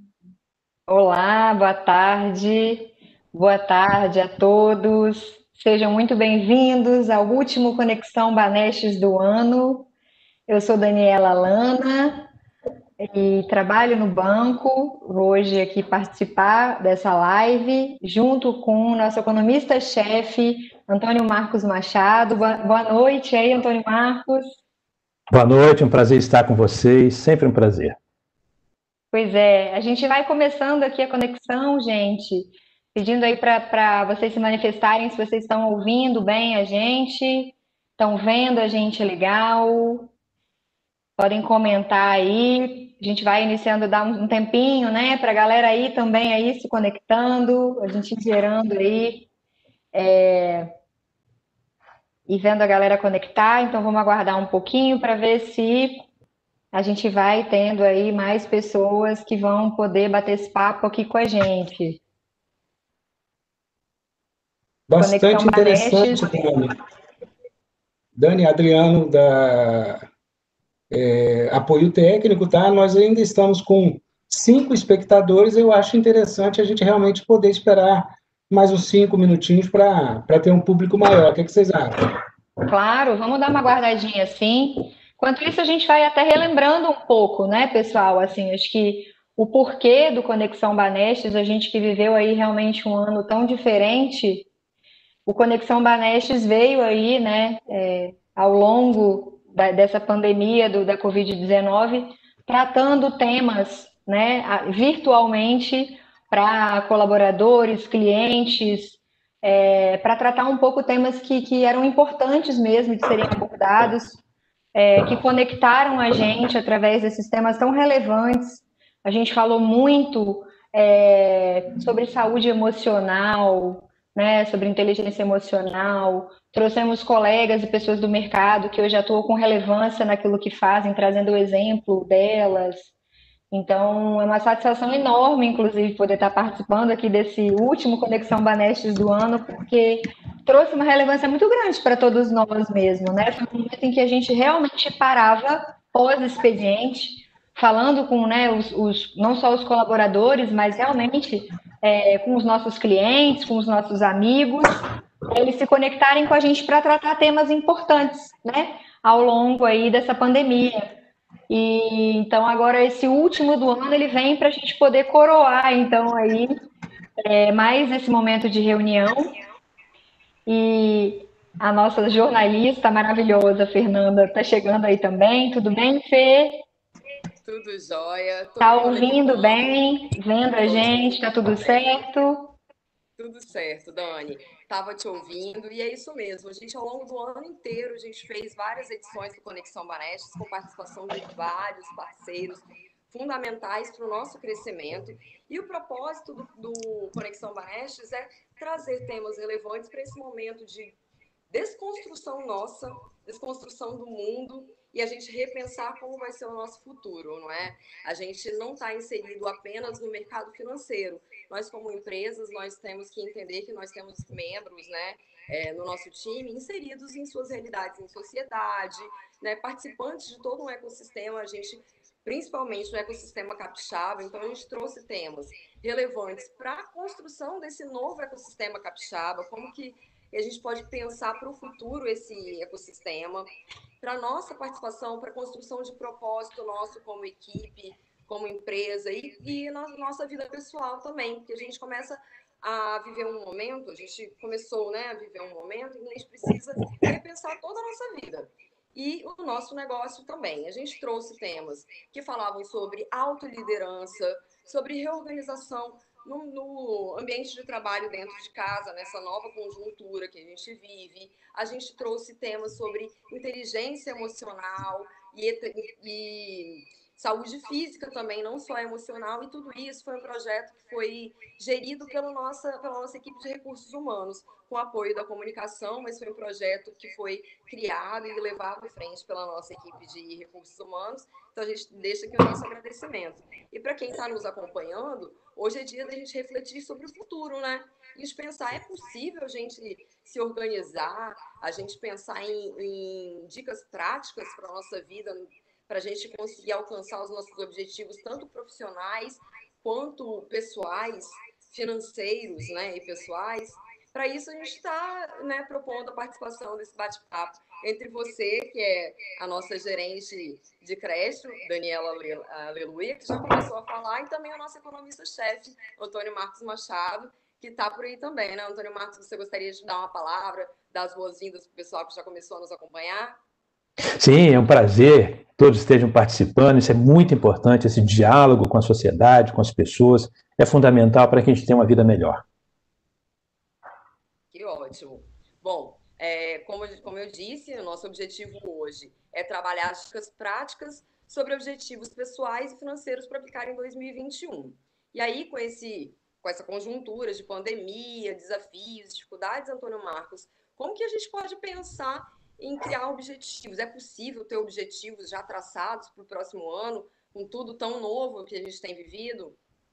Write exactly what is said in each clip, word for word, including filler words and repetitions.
Olá, boa tarde. Boa tarde a todos. Sejam muito bem-vindos ao último Conexão Banestes do ano. Eu sou Daniela Lana e trabalho no banco. Vou hoje aqui participar dessa live junto com o nosso economista-chefe, Antônio Marcos Machado. Boa boa noite aí, Antônio Marcos. Boa noite, um prazer estar com vocês, sempre um prazer. Pois é, a gente vai começando aqui a conexão, gente, pedindo aí para vocês se manifestarem se vocês estão ouvindo bem a gente, estão vendo a gente legal, podem comentar aí. A gente vai iniciando, dar um um tempinho, né, para a galera aí também aí se conectando, a gente gerando aí e vendo a galera conectar. Então vamos aguardar um pouquinho para ver se a gente vai tendo aí mais pessoas que vão poder bater esse papo aqui com a gente. Conexão Bastante Banestes. interessante, Dani. Dani, Adriano, da é, apoio técnico, tá? Nós ainda estamos com cinco espectadores. Eu acho interessante a gente realmente poder esperar mais uns cinco minutinhos para ter um público maior. O que, é que vocês acham? Claro, vamos dar uma guardadinha assim. Enquanto isso, a gente vai até relembrando um pouco, né, pessoal? Assim, acho que o porquê do Conexão Banestes, a gente que viveu aí realmente um ano tão diferente, o Conexão Banestes veio aí, né, é, ao longo da- dessa pandemia do, da covid dezenove, tratando temas, né, a- virtualmente para colaboradores, clientes, para tratar um pouco temas que, que eram importantes mesmo de serem abordados, é, que conectaram a gente através desses temas tão relevantes. A gente falou muito é, sobre saúde emocional, né, sobre inteligência emocional. Trouxemos colegas e pessoas do mercado que hoje atuam com relevância naquilo que fazem, trazendo o exemplo delas. Então, é uma satisfação enorme, inclusive, poder estar participando aqui desse último Conexão Banestes do ano, porque trouxe uma relevância muito grande para todos nós mesmo, né? Foi um momento em que a gente realmente parava pós-expediente, falando com, né, os, os, não só os colaboradores, mas realmente é, com os nossos clientes, com os nossos amigos, eles se conectarem com a gente para tratar temas importantes, né? Ao longo aí dessa pandemia. E então agora esse último do ano ele vem para a gente poder coroar então aí é, mais esse momento de reunião e a nossa jornalista maravilhosa Fernanda está chegando aí também. Tudo bem, Fê? Tudo jóia, todo Tá mundo aqui ouvindo bom, bem? Vendo a tô te gente? Tá ouvindo tudo bem. certo? Tudo certo, Dani. Tava te ouvindo e é isso mesmo. A gente, ao longo do ano inteiro, a gente fez várias edições do Conexão Banestes com participação de vários parceiros fundamentais para o nosso crescimento. E o propósito do, do Conexão Banestes é trazer temas relevantes para esse momento de desconstrução nossa, desconstrução do mundo e a gente repensar como vai ser o nosso futuro, não é? A gente não está inserido apenas no mercado financeiro. Nós, como empresas, nós temos que entender que nós temos membros, né, é, no nosso time inseridos em suas realidades em sociedade, né, participantes de todo um ecossistema. A gente principalmente no ecossistema capixaba, então a gente trouxe temas relevantes para a construção desse novo ecossistema capixaba, como que a gente pode pensar para o futuro esse ecossistema, para a nossa participação, para a construção de propósito nosso como equipe, como empresa e, e na nossa vida pessoal também, porque a gente começa a viver um momento, a gente começou, né, a viver um momento em que a gente precisa repensar toda a nossa vida. E o nosso negócio também. A gente trouxe temas que falavam sobre autoliderança, sobre reorganização no, no ambiente de trabalho dentro de casa, nessa nova conjuntura que a gente vive. A gente trouxe temas sobre inteligência emocional e, e saúde física também, não só emocional, e tudo isso foi um projeto que foi gerido pela nossa, pela nossa equipe de recursos humanos, com apoio da comunicação, mas foi um projeto que foi criado e levado à frente pela nossa equipe de recursos humanos. Então a gente deixa aqui o nosso agradecimento. E para quem está nos acompanhando, hoje é dia da gente refletir sobre o futuro, né? A gente pensar, é possível a gente se organizar, a gente pensar em, em dicas práticas para a nossa vida, para a gente conseguir alcançar os nossos objetivos, tanto profissionais quanto pessoais, financeiros, né, e pessoais. Para isso, a gente está, né, propondo a participação desse bate-papo entre você, que é a nossa gerente de creche, Daniela Aleluia, que já começou a falar, e também o nosso economista-chefe, Antônio Marcos Machado, que está por aí também, né? Antônio Marcos, você gostaria de dar uma palavra, dar as boas-vindas para o pessoal que já começou a nos acompanhar? Sim, é um prazer que todos estejam participando, isso é muito importante, esse diálogo com a sociedade, com as pessoas, é fundamental para que a gente tenha uma vida melhor. Que ótimo. Bom, é, como, como eu disse, o nosso objetivo hoje é trabalhar dicas práticas sobre objetivos pessoais e financeiros para aplicar em dois mil e vinte e um. E aí, com, esse, com essa conjuntura de pandemia, desafios, dificuldades, Antônio Marcos, como que a gente pode pensar em criar objetivos? É possível ter objetivos já traçados para o próximo ano, com tudo tão novo que a gente tem vivido?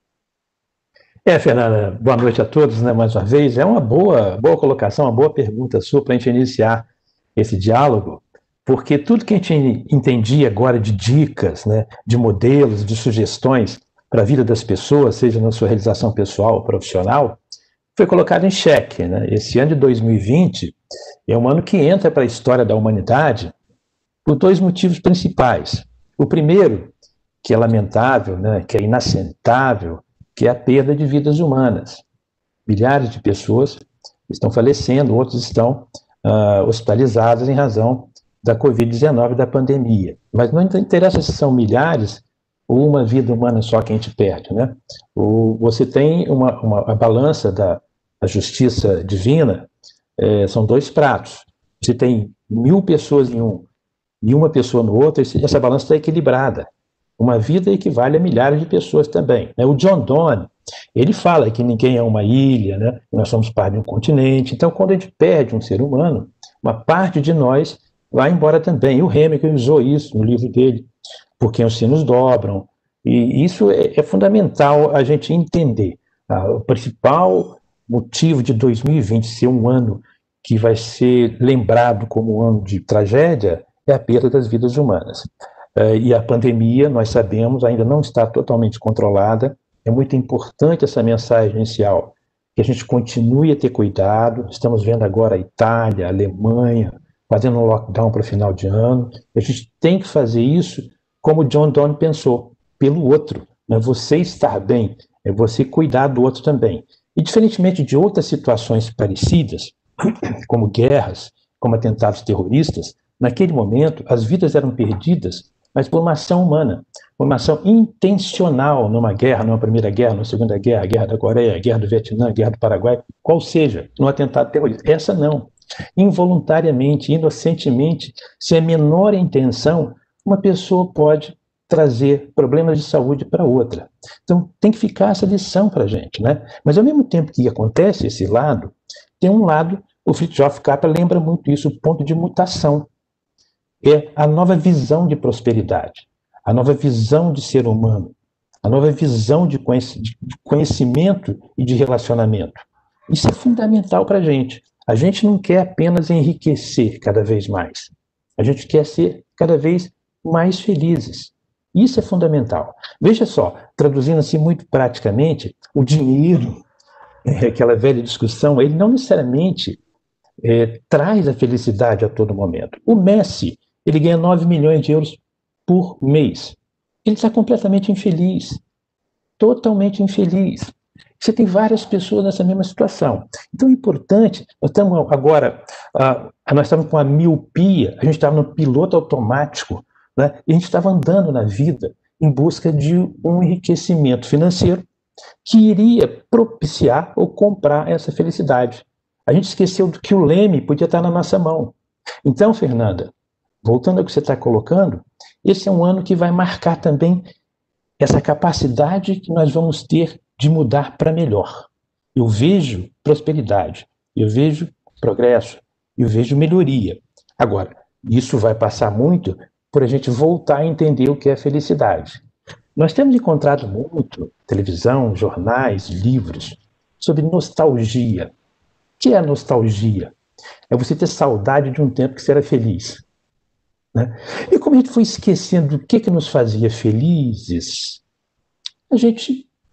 É, Fernanda, boa noite a todos, né, mais uma vez. É uma boa, boa colocação, uma boa pergunta sua para a gente iniciar esse diálogo, porque tudo que a gente entendia agora de dicas, né, de modelos, de sugestões para a vida das pessoas, seja na sua realização pessoal ou profissional, foi colocado em xeque, né? Esse ano de dois mil e vinte é um ano que entra para a história da humanidade por dois motivos principais. O primeiro, que é lamentável, né, que é inaceitável, que é a perda de vidas humanas. Milhares de pessoas estão falecendo, outros estão uh, hospitalizados em razão da covid dezenove, da pandemia. Mas não interessa se são milhares ou uma vida humana só que a gente perde, né? O, você tem uma, uma a balança da, da justiça divina, é, são dois pratos. Você tem mil pessoas em um e uma pessoa no outro, essa balança está equilibrada. Uma vida equivale a milhares de pessoas também. O John Donne, ele fala que ninguém é uma ilha, né? Nós somos parte de um continente. Então, quando a gente perde um ser humano, uma parte de nós vai embora também. E o Hemingway usou isso no livro dele, Por Quem os Sinos Dobram. E isso é, é fundamental a gente entender. Ah, o principal motivo de dois mil e vinte ser um ano que vai ser lembrado como um ano de tragédia é a perda das vidas humanas. Uh, e a pandemia, nós sabemos, ainda não está totalmente controlada. É muito importante essa mensagem inicial, que a gente continue a ter cuidado. Estamos vendo agora a Itália, a Alemanha, fazendo um lockdown para o final de ano. A gente tem que fazer isso como John Donne pensou, pelo outro. Não é você estar bem, é você cuidar do outro também. E diferentemente de outras situações parecidas, como guerras, como atentados terroristas, naquele momento as vidas eram perdidas, mas por uma ação humana, uma ação intencional numa guerra, numa primeira guerra, numa segunda guerra, a guerra da Coreia, a guerra do Vietnã, a guerra do Paraguai, qual seja, no atentado terrorista. Essa não. Involuntariamente, inocentemente, sem a menor intenção, uma pessoa pode trazer problemas de saúde para outra. Então, tem que ficar essa lição para a gente, né? Mas, ao mesmo tempo que acontece esse lado, tem um lado, o Fritjof Capra lembra muito isso, o ponto de mutação. É a nova visão de prosperidade, a nova visão de ser humano, a nova visão de conhecimento e de relacionamento. Isso é fundamental para a gente. A gente não quer apenas enriquecer cada vez mais. A gente quer ser cada vez mais felizes. Isso é fundamental. Veja só, traduzindo assim muito praticamente, o dinheiro, é, aquela velha discussão, ele não necessariamente é, traz a felicidade a todo momento. O Messi, ele ganha nove milhões de euros por mês. Ele está completamente infeliz. Totalmente infeliz. Você tem várias pessoas nessa mesma situação. Então é importante, nós estamos agora, uh, nós estamos com a miopia, a gente estava no piloto automático, né? E a gente estava andando na vida em busca de um enriquecimento financeiro que iria propiciar ou comprar essa felicidade. A gente esqueceu do que o leme podia estar na nossa mão. Então, Fernanda, voltando ao que você está colocando, esse é um ano que vai marcar também essa capacidade que nós vamos ter de mudar para melhor. Eu vejo prosperidade, eu vejo progresso, eu vejo melhoria. Agora, isso vai passar muito por a gente voltar a entender o que é felicidade. Nós temos encontrado muito, televisão, jornais, livros, sobre nostalgia. O que é a nostalgia? É você ter saudade de um tempo que você era feliz. Né? E como a gente foi esquecendo o que, que nos fazia felizes, a gente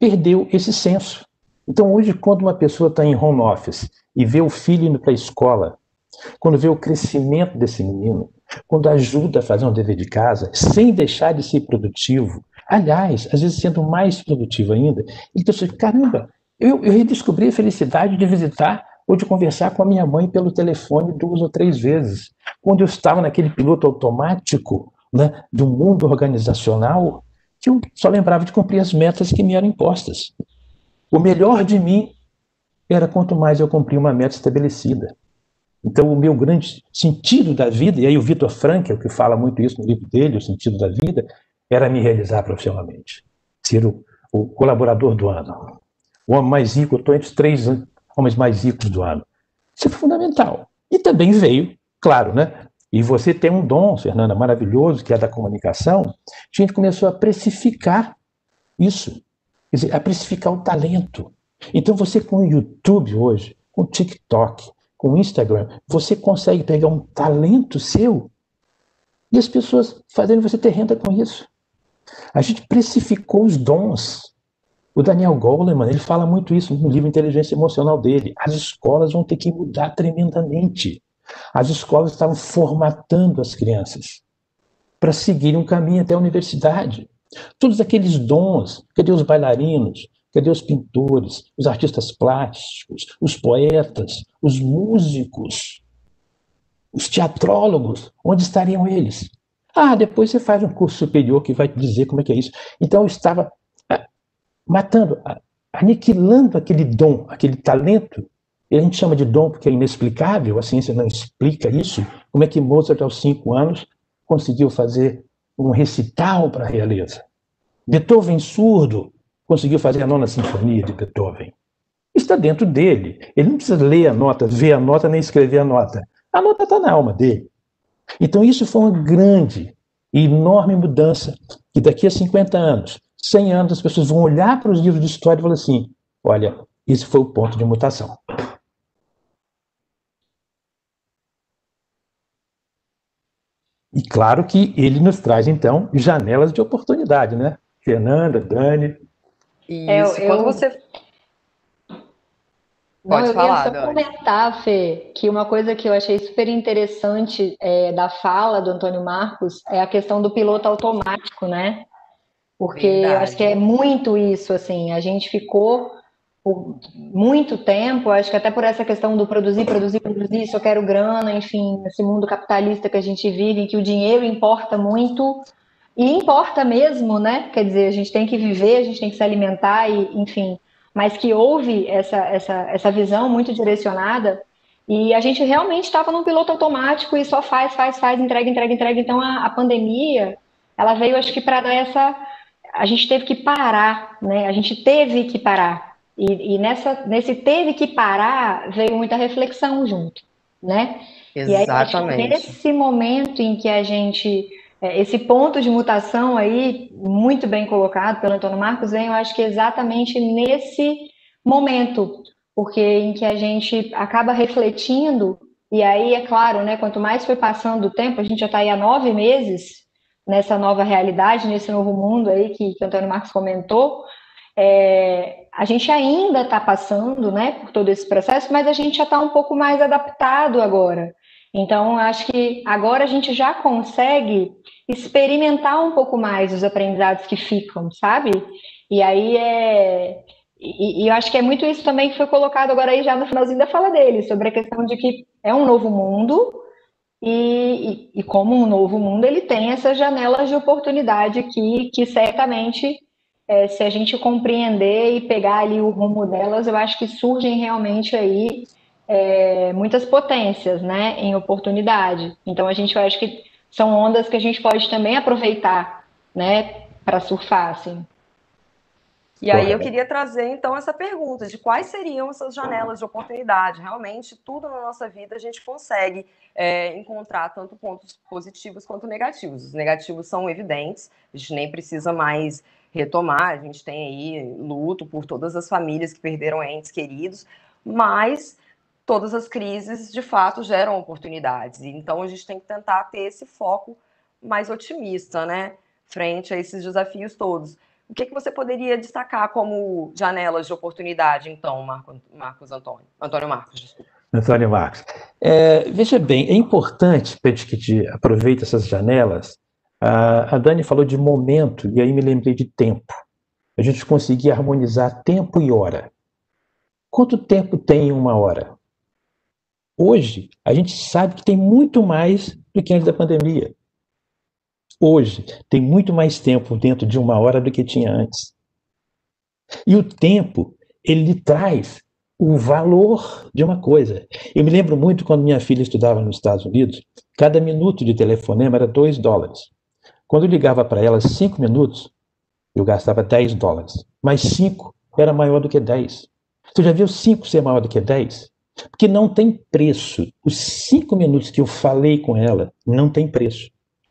perdeu esse senso. Então, hoje, quando uma pessoa está em home office e vê o filho indo para a escola, quando vê o crescimento desse menino, quando ajuda a fazer um dever de casa, sem deixar de ser produtivo, aliás, às vezes sendo mais produtivo ainda, ele pensa, caramba, eu, eu redescobri a felicidade de visitar ou de conversar com a minha mãe pelo telefone duas ou três vezes. Quando eu estava naquele piloto automático, né, do mundo organizacional, que eu só lembrava de cumprir as metas que me eram impostas. O melhor de mim era quanto mais eu cumpria uma meta estabelecida. Então, o meu grande sentido da vida, e aí o Viktor Frankl, que fala muito isso no livro dele, O Sentido da Vida, era me realizar profissionalmente. Ser o, o colaborador do ano. O homem mais rico, eu estou entre os três homens mais ricos do ano. Isso é fundamental. E também veio, claro, né? E você tem um dom, Fernanda, maravilhoso, que é da comunicação. A gente começou a precificar isso. Quer dizer, a precificar o talento. Então, você com o YouTube hoje, com o TikTok, com o Instagram, você consegue pegar um talento seu e as pessoas fazendo você ter renda com isso. A gente precificou os dons. O Daniel Goleman, ele fala muito isso no livro Inteligência Emocional dele. As escolas vão ter que mudar tremendamente. As escolas estavam formatando as crianças para seguirem um caminho até a universidade. Todos aqueles dons, cadê os bailarinos? Cadê os pintores, os artistas plásticos, os poetas, os músicos, os teatrólogos? Onde estariam eles? Ah, depois você faz um curso superior que vai te dizer como é que é isso. Então eu estava matando, aniquilando aquele dom, aquele talento. E a gente chama de dom porque é inexplicável, a ciência não explica isso. Como é que Mozart, aos cinco anos, conseguiu fazer um recital para a realeza? Beethoven, surdo, conseguiu fazer a nona sinfonia de Beethoven. Está dentro dele. Ele não precisa ler a nota, ver a nota, nem escrever a nota. A nota está na alma dele. Então isso foi uma grande e enorme mudança, que daqui a cinquenta anos, cem anos, as pessoas vão olhar para os livros de história e falar assim, olha, esse foi o ponto de mutação. E claro que ele nos traz, então, janelas de oportunidade, né? Fernanda, Dani. Isso, eu, quando eu... você... Não, Pode eu falar, ia só Dani. comentar, Fê, que uma coisa que eu achei super interessante é, da fala do Antônio Marcos é a questão do piloto automático, né? Porque eu acho que é Verdade. muito isso, assim, a gente ficou por muito tempo, acho que até por essa questão do produzir, produzir, produzir, só quero grana, enfim, esse mundo capitalista que a gente vive, em que o dinheiro importa muito, e importa mesmo, né? Quer dizer, a gente tem que viver, a gente tem que se alimentar, e, enfim, mas que houve essa, essa, essa visão muito direcionada, e a gente realmente estava num piloto automático e só faz, faz, faz, entrega, entrega, entrega. Então a, a pandemia, ela veio, acho que para dar essa. A gente teve que parar, né? A gente teve que parar. E, e nessa, nesse teve que parar, veio muita reflexão junto, né? E aí eu acho que Exatamente. nesse momento em que a gente esse ponto de mutação aí, muito bem colocado pelo Antônio Marcos, vem, eu acho que exatamente nesse momento, porque em que a gente acaba refletindo, e aí, é claro, né, quanto mais foi passando o tempo, a gente já está aí há nove meses nessa nova realidade, nesse novo mundo aí que, que o Antônio Marcos comentou, é, a gente ainda está passando, né, por todo esse processo, mas a gente já está um pouco mais adaptado agora. Então, acho que agora a gente já consegue experimentar um pouco mais os aprendizados que ficam, sabe? E aí é. E, e eu acho que é muito isso também que foi colocado agora aí já no finalzinho da fala dele, sobre a questão de que é um novo mundo e, e, e como um novo mundo ele tem essas janelas de oportunidade que, que certamente, é, se a gente compreender e pegar ali o rumo delas, eu acho que surgem realmente aí é, muitas potências, né, em oportunidade. Então a gente, eu acho que são ondas que a gente pode também aproveitar, né, para surfar, assim. E aí eu queria trazer, então, essa pergunta de quais seriam essas janelas de oportunidade. Realmente, tudo na nossa vida a gente consegue é, encontrar tanto pontos positivos quanto negativos. Os negativos são evidentes, a gente nem precisa mais retomar, a gente tem aí luto por todas as famílias que perderam entes queridos, mas todas as crises, de fato, geram oportunidades. Então, a gente tem que tentar ter esse foco mais otimista, né, frente a esses desafios todos. O que, que você poderia destacar como janelas de oportunidade, então, Marco, Marcos Antônio? Antônio Marcos, desculpa. Antônio Marcos. É, veja bem, é importante para a gente aproveite essas janelas. A, a Dani falou de momento, e aí me lembrei de tempo. A gente conseguir harmonizar tempo e hora. Quanto tempo tem uma hora? Hoje, a gente sabe que tem muito mais do que antes da pandemia. Hoje, tem muito mais tempo dentro de uma hora do que tinha antes. E o tempo, ele traz o valor de uma coisa. Eu me lembro muito quando minha filha estudava nos Estados Unidos, cada minuto de telefonema era dois dólares. Quando eu ligava para ela cinco minutos, eu gastava dez dólares. Mas cinco era maior do que dez. Você já viu cinco ser maior do que dez? Porque não tem preço. Os cinco minutos que eu falei com ela não tem preço.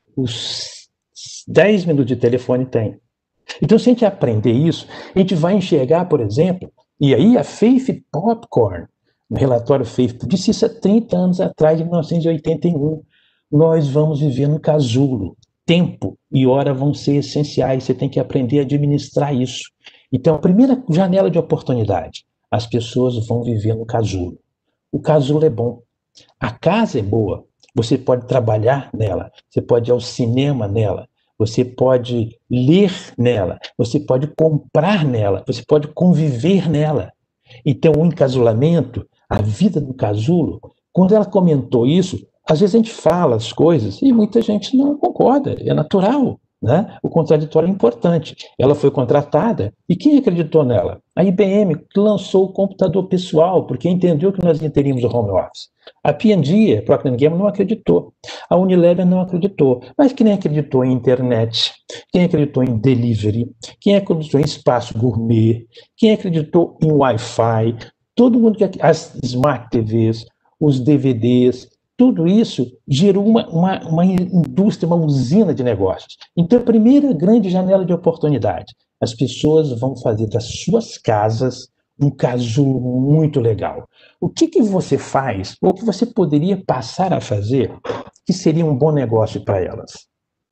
Os dez minutos de telefone tem. Então, se a gente aprender isso, a gente vai enxergar, por exemplo, e aí a Faith Popcorn, no relatório Faith, disse isso há trinta anos atrás, em mil novecentos e oitenta e um. Nós vamos viver no casulo. Tempo e hora vão ser essenciais, você tem que aprender a administrar isso. Então, a primeira janela de oportunidade, as pessoas vão viver no casulo. O casulo é bom. A casa é boa. Você pode trabalhar nela, você pode ir ao cinema nela, você pode ler nela, você pode comprar nela, você pode conviver nela. Então, o encasulamento, a vida do casulo, quando ela comentou isso, às vezes a gente fala as coisas e muita gente não concorda, é natural, né? O contraditório é importante. Ela foi contratada e quem acreditou nela? A I B M lançou o computador pessoal porque entendeu que nós teríamos o home office. A P and G, a Procter and Gamble, não acreditou. A Unilever não acreditou. Mas quem acreditou em internet? Quem acreditou em delivery? Quem acreditou em espaço gourmet? Quem acreditou em Wi-Fi? Todo mundo que as Smart T Vs, os D V Ds, tudo isso gerou uma, uma, uma indústria, uma usina de negócios. Então, a primeira grande janela de oportunidade, as pessoas vão fazer das suas casas um casulo muito legal. O que, que você faz, ou que você poderia passar a fazer, que seria um bom negócio para elas?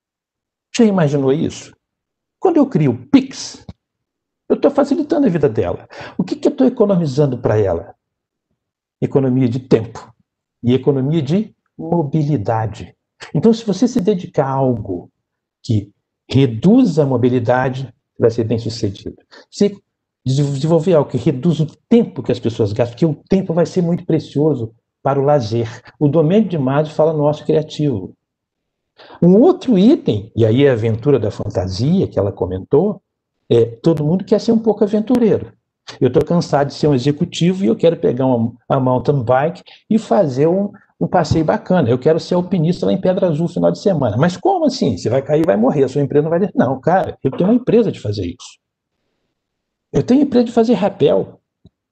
Já imaginou isso? Quando eu crio o Pix, eu estou facilitando a vida dela. O que, que eu estou economizando para ela? Economia de tempo. E economia de mobilidade. Então, se você se dedicar a algo que reduza a mobilidade, vai ser bem sucedido. Se desenvolver algo que reduz o tempo que as pessoas gastam, porque o tempo vai ser muito precioso para o lazer. O Domênico de Maggio fala no ócio criativo. Um outro item, e aí é a aventura da fantasia que ela comentou, é todo mundo quer ser um pouco aventureiro. Eu estou cansado de ser um executivo e eu quero pegar uma, uma mountain bike e fazer um, um passeio bacana. Eu quero ser alpinista lá em Pedra Azul no final de semana. Mas como assim? Você vai cair e vai morrer, a sua empresa não vai... Não, cara, eu tenho uma empresa de fazer isso. Eu tenho empresa de fazer rapel.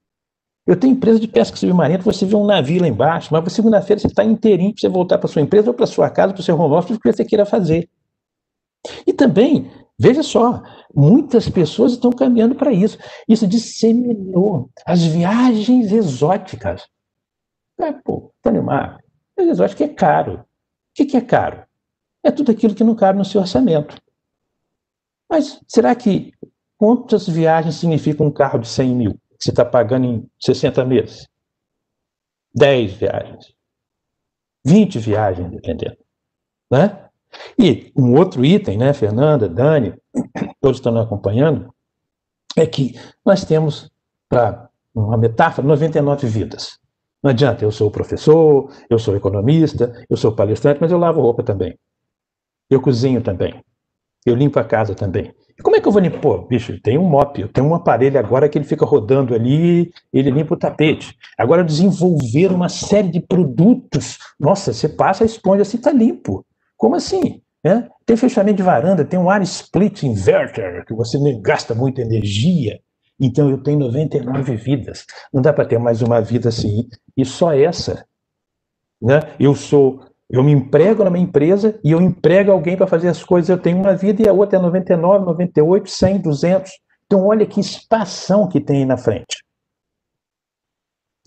Eu tenho empresa de pesca submarina, você vê um navio lá embaixo, mas segunda-feira você está inteirinho para você voltar para sua empresa ou para sua casa, para o seu home office, o que você queira fazer. E também, veja só, muitas pessoas estão caminhando para isso. Isso disseminou as viagens exóticas. É, pô, Antônio Marcos, viagem exótica é caro. O que, que é caro? É tudo aquilo que não cabe no seu orçamento. Mas será que quantas viagens significa um carro de cem mil que você está pagando em sessenta meses? dez viagens. vinte viagens, dependendo. Né? E um outro item, né, Fernanda, Dani, todos estão nos acompanhando, é que nós temos, para uma metáfora, noventa e nove vidas. Não adianta, eu sou professor, eu sou economista, eu sou palestrante, mas eu lavo roupa também. Eu cozinho também. Eu limpo a casa também. E como é que eu vou limpar? Pô, bicho, tem um mop, eu tenho um aparelho agora que ele fica rodando ali, ele limpa o tapete. Agora desenvolver uma série de produtos. Nossa, você passa a esponja assim, está limpo. Como assim? É? Tem fechamento de varanda, tem um air split inverter, que você não gasta muita energia. Então eu tenho noventa e nove vidas. Não dá para ter mais uma vida assim, e só essa. Né? Eu sou, eu me emprego na minha empresa e eu emprego alguém para fazer as coisas. Eu tenho uma vida e a outra é noventa e nove, noventa e oito, cem, duzentos. Então olha que expansão que tem aí na frente.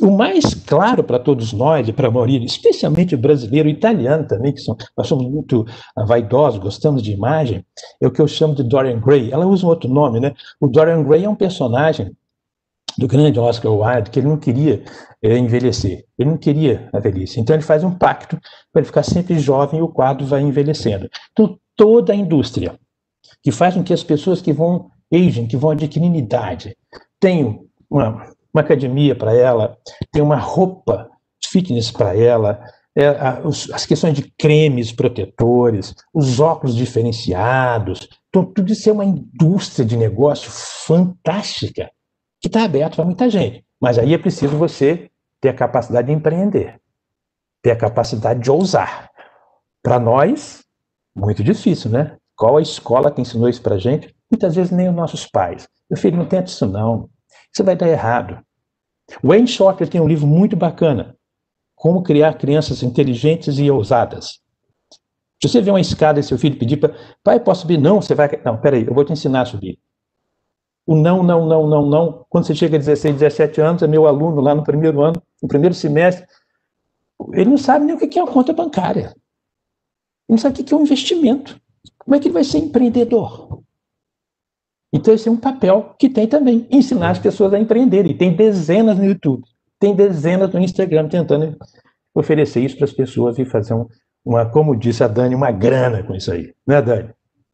o mais claro para todos nós, e para a maioria, especialmente brasileiro e italiano também, que são, nós somos muito vaidosos, gostamos de imagem, é o que eu chamo de Dorian Gray. Ela usa um outro nome, né? O Dorian Gray é um personagem do grande Oscar Wilde, que ele não queria é, envelhecer, ele não queria a velhice. Então ele faz um pacto para ele ficar sempre jovem e o quadro vai envelhecendo. Então toda a indústria que faz com que as pessoas que vão aging, que vão adquirindo idade, tenham uma, uma academia para ela, tem uma roupa fitness para ela, é, a, os, as questões de cremes protetores, os óculos diferenciados, então tudo isso é uma indústria de negócio fantástica, que está aberto para muita gente. Mas aí é preciso você ter a capacidade de empreender, ter a capacidade de ousar. Para nós, muito difícil, né? Qual a escola que ensinou isso para a gente? Muitas vezes nem os nossos pais. Meu filho, não tenta isso não. Isso vai dar errado. Wayne Shorter tem um livro muito bacana, Como Criar Crianças Inteligentes e Ousadas. Se você vê uma escada e seu filho pedir para, pai, posso subir? Não, você vai... Não, peraí, eu vou te ensinar a subir. O não, não, não, não, não, quando você chega a dezesseis, dezessete anos, é meu aluno lá no primeiro ano, no primeiro semestre, ele não sabe nem o que é uma conta bancária. Ele não sabe o que é um investimento. Como é que ele vai ser empreendedor? Então esse é um papel que tem também, ensinar as pessoas a empreenderem. Tem dezenas no YouTube, tem dezenas no Instagram tentando oferecer isso para as pessoas e fazer um, uma, como disse a Dani, uma grana com isso aí. Né, Dani?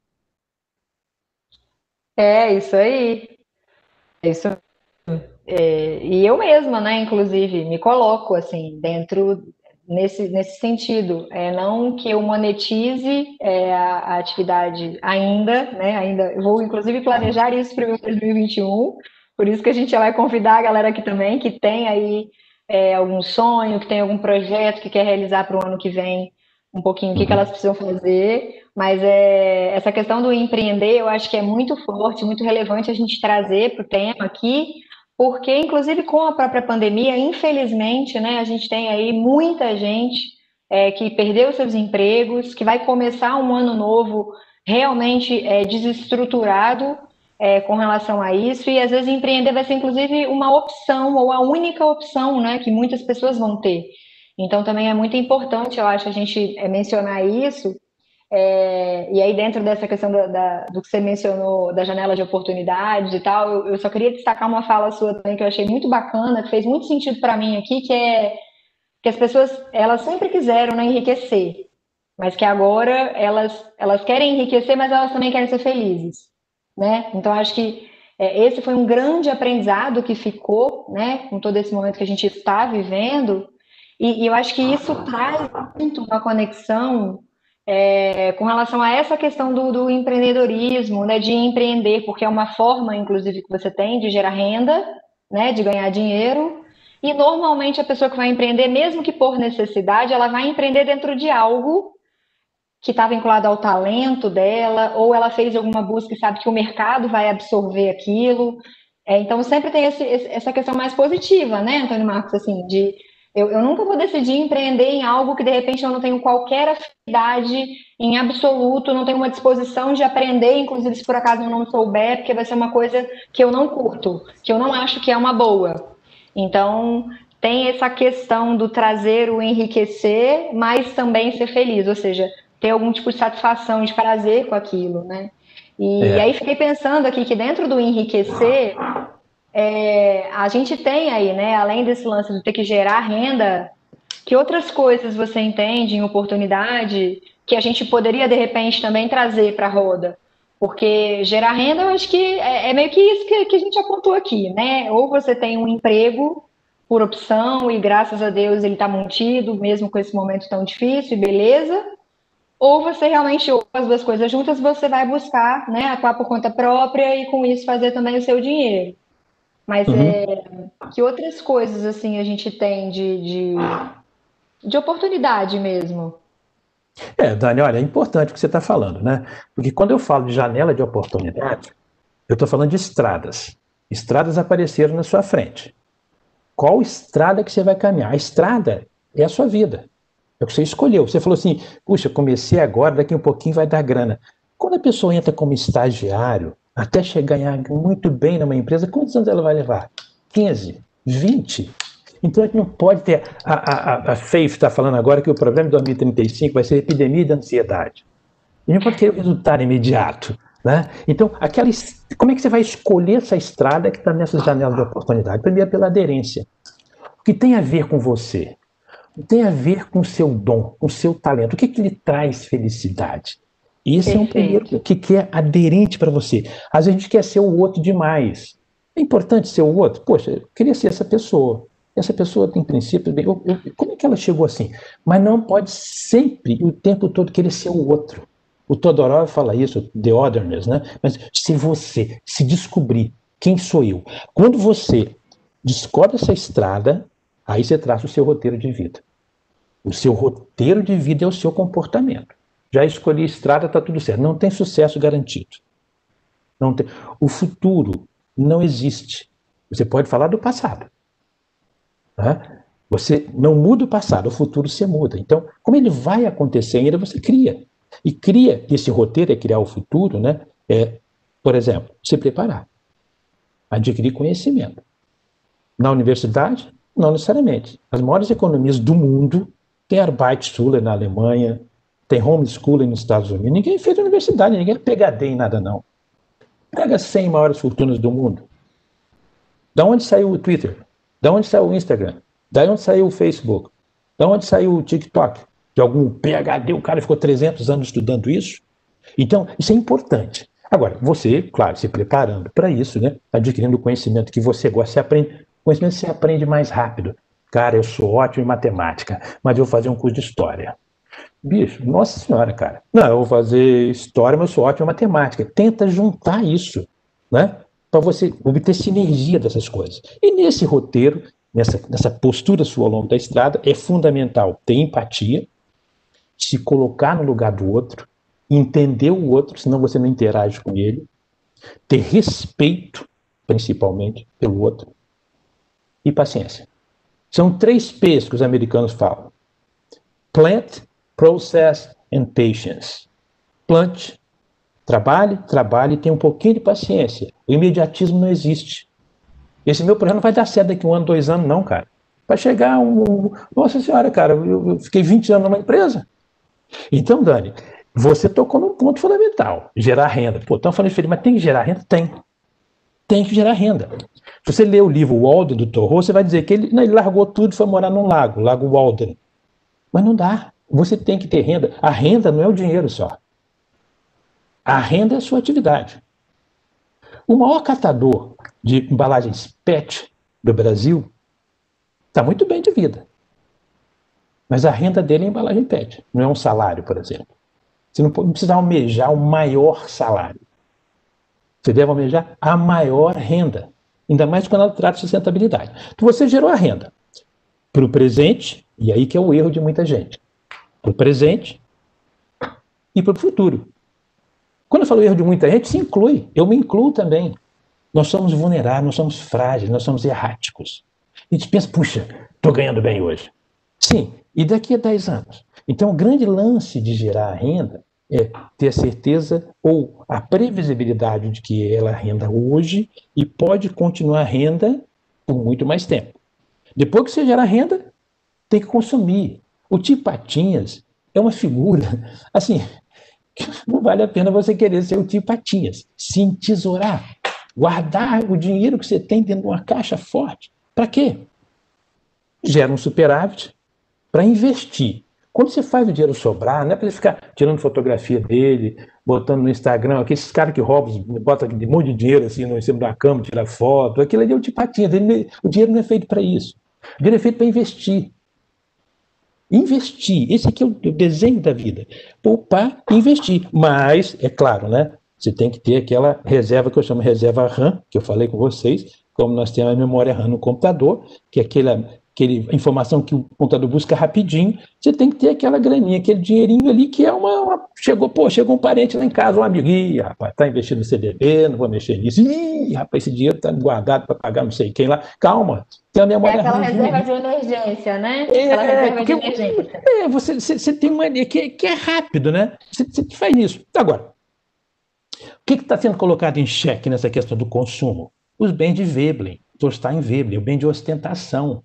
É, isso aí. É isso. É, e eu mesma, né, inclusive, me coloco assim, dentro, nesse, nesse sentido. É, não que eu monetize é, a, a atividade ainda, né, ainda, eu vou inclusive planejar isso para o meu dois mil e vinte e um, por isso que a gente vai convidar a galera aqui também, que tem aí é, algum sonho, que tem algum projeto que quer realizar para o ano que vem, um pouquinho o que, que elas precisam fazer, mas é, essa questão do empreender, eu acho que é muito forte, muito relevante a gente trazer para o tema aqui, porque, inclusive, com a própria pandemia, infelizmente, né, a gente tem aí muita gente é, que perdeu seus empregos, que vai começar um ano novo realmente é, desestruturado é, com relação a isso, e às vezes empreender vai ser, inclusive, uma opção, ou a única opção, né, que muitas pessoas vão ter. Então, também é muito importante, eu acho, a gente é, mencionar isso. É, e aí, dentro dessa questão da, da, do que você mencionou, da janela de oportunidades e tal, eu, eu só queria destacar uma fala sua também que eu achei muito bacana, que fez muito sentido para mim aqui, que é que as pessoas, elas sempre quiseram, né, enriquecer, mas que agora elas, elas querem enriquecer, mas elas também querem ser felizes, né? Então, acho que é, esse foi um grande aprendizado que ficou, né, com todo esse momento que a gente está vivendo, e, e eu acho que isso traz muito uma conexão é, com relação a essa questão do, do empreendedorismo, né, de empreender, porque é uma forma, inclusive, que você tem de gerar renda, né, de ganhar dinheiro, e normalmente a pessoa que vai empreender, mesmo que por necessidade, ela vai empreender dentro de algo que está vinculado ao talento dela, ou ela fez alguma busca e sabe que o mercado vai absorver aquilo. É, então, sempre tem esse, essa questão mais positiva, né, Antônio Marcos, assim, de eu, eu nunca vou decidir empreender em algo que, de repente, eu não tenho qualquer afinidade em absoluto, não tenho uma disposição de aprender, inclusive, se por acaso eu não souber, porque vai ser uma coisa que eu não curto, que eu não acho que é uma boa. Então, tem essa questão do trazer o enriquecer, mas também ser feliz, ou seja, ter algum tipo de satisfação, de prazer com aquilo, né? E é. aí fiquei pensando aqui que dentro do enriquecer, é, a gente tem aí, né, além desse lance de ter que gerar renda, que outras coisas você entende em oportunidade que a gente poderia, de repente, também trazer para a roda? Porque gerar renda, eu acho que é, é meio que isso que, que a gente apontou aqui, né? Ou você tem um emprego por opção e, graças a Deus, ele está mantido, mesmo com esse momento tão difícil, beleza. Ou você realmente, ou as duas coisas juntas, você vai buscar, né, atuar por conta própria e, com isso, fazer também o seu dinheiro. Mas uhum. é, que outras coisas, assim, a gente tem de, de, de oportunidade mesmo? É, Dani, olha, é importante o que você está falando, né? Porque quando eu falo de janela de oportunidade, eu estou falando de estradas. Estradas apareceram na sua frente. Qual estrada que você vai caminhar? A estrada é a sua vida. É o que você escolheu. Você falou assim, puxa, comecei agora, daqui um pouquinho vai dar grana. Quando a pessoa entra como estagiário, até chegar a ganhar muito bem numa empresa, quantos anos ela vai levar? quinze? vinte? Então a gente não pode ter. A, a, a Faith está falando agora que o problema de dois mil e trinta e cinco vai ser epidemia de ansiedade. A gente não pode querer o resultado imediato. Né? Então, aquela, como é que você vai escolher essa estrada que está nessas janelas de oportunidade? Primeiro, pela aderência. O que tem a ver com você? O que tem a ver com o seu dom, com o seu talento? O que, que lhe traz felicidade? Esse Perfeito. É um primeiro que, que é aderente para você. Às vezes a gente quer ser o outro demais. É importante ser o outro? Poxa, eu queria ser essa pessoa. Essa pessoa tem princípios. Eu, eu, como é que ela chegou assim? Mas não pode sempre, o tempo todo, querer ser o outro. O Todorov fala isso, The Otherness, né? Mas se você se descobrir quem sou eu, quando você descobre essa estrada, aí você traça o seu roteiro de vida. O seu roteiro de vida é o seu comportamento. Já escolhi a estrada, está tudo certo. Não tem sucesso garantido. Não tem. O futuro não existe. Você pode falar do passado. Né? Você não muda o passado, o futuro você muda. Então, como ele vai acontecer ainda, você cria. E cria, esse roteiro é criar o futuro, né? É, por exemplo, se preparar, adquirir conhecimento. Na universidade, não necessariamente. As maiores economias do mundo têm Arbeitsschule na Alemanha, tem homeschooling nos Estados Unidos. Ninguém fez universidade, ninguém é P H D em nada, não. Pega as cem maiores fortunas do mundo. Da onde saiu o Twitter? Da onde saiu o Instagram? Da onde saiu o Facebook? Da onde saiu o TikTok? De algum P H D, o cara ficou trezentos anos estudando isso? Então, isso é importante. Agora, você, claro, se preparando para isso, né? Adquirindo o conhecimento que você gosta, você aprende, conhecimento você aprende mais rápido. Cara, eu sou ótimo em matemática, mas eu vou fazer um curso de história. Bicho, nossa senhora, cara. Não, eu vou fazer história, mas eu sou ótimo em matemática. Tenta juntar isso, né? Para você obter sinergia dessas coisas. E nesse roteiro, nessa, nessa postura sua ao longo da estrada, é fundamental ter empatia, se colocar no lugar do outro, entender o outro, senão você não interage com ele, ter respeito, principalmente, pelo outro, e paciência. São três P's que os americanos falam. Plant, Process and Patience. Plante, trabalhe, trabalhe e tenha um pouquinho de paciência. O imediatismo não existe. Esse meu projeto não vai dar certo daqui um ano, dois anos, não, cara. Vai chegar um... Nossa senhora, cara, eu, eu fiquei vinte anos numa empresa. Então, Dani, você tocou num ponto fundamental, gerar renda. Pô, estão falando de mas tem que gerar renda? Tem. Tem que gerar renda. Se você ler o livro Walden, do Thoreau, você vai dizer que ele, não, ele largou tudo e foi morar num lago, Lago Walden. Mas não dá. Você tem que ter renda. A renda não é o dinheiro só. A renda é a sua atividade. O maior catador de embalagens P E T do Brasil está muito bem de vida. Mas a renda dele é embalagem P E T, não é um salário, por exemplo. Você não precisa almejar o maior salário. Você deve almejar a maior renda. Ainda mais quando ela trata de sustentabilidade. Então você gerou a renda para o presente, e aí que é o erro de muita gente. Para o presente e para o futuro. Quando eu falo erro de muita gente, se inclui. Eu me incluo também. Nós somos vulneráveis, nós somos frágeis, nós somos erráticos. A gente pensa, puxa, estou ganhando bem hoje. Sim, e daqui a dez anos? Então, o grande lance de gerar a renda é ter a certeza ou a previsibilidade de que ela renda hoje e pode continuar renda por muito mais tempo. Depois que você gera renda, tem que consumir. O tio Patinhas é uma figura, assim, não vale a pena você querer ser o tio Patinhas. Se entesourar, guardar o dinheiro que você tem dentro de uma caixa forte. Para quê? Gera um superávit para investir. Quando você faz o dinheiro sobrar, não é para ele ficar tirando fotografia dele, botando no Instagram, aqueles caras que roubam, botam um monte de dinheiro assim no cima da cama, tira foto, aquilo ali é o tio Patinhas. O dinheiro não é feito para isso. O dinheiro é feito para investir. Investir, esse aqui é o desenho da vida. Poupar e investir. Mas, é claro, né? Você tem que ter aquela reserva que eu chamo de reserva RAM, que eu falei com vocês, como nós temos a memória RAM no computador, que é aquela, aquele informação que o computador busca rapidinho, você tem que ter aquela graninha, aquele dinheirinho ali que é uma, uma... Chegou, pô, chegou um parente lá em casa, um amigo, ih, rapaz, tá investindo no C D B, não vou mexer nisso, ih, rapaz, esse dinheiro tá guardado para pagar não sei quem lá, calma, tem a memória RAM. É aquela reserva de emergência, né? É, aquela reserva porque, de emergência. É, você, você, você tem uma que, que é rápido, né? Você, você faz isso. Agora, o que está sendo colocado em xeque nessa questão do consumo? Os bens de Veblen, tostar em Veblen, o bem de ostentação.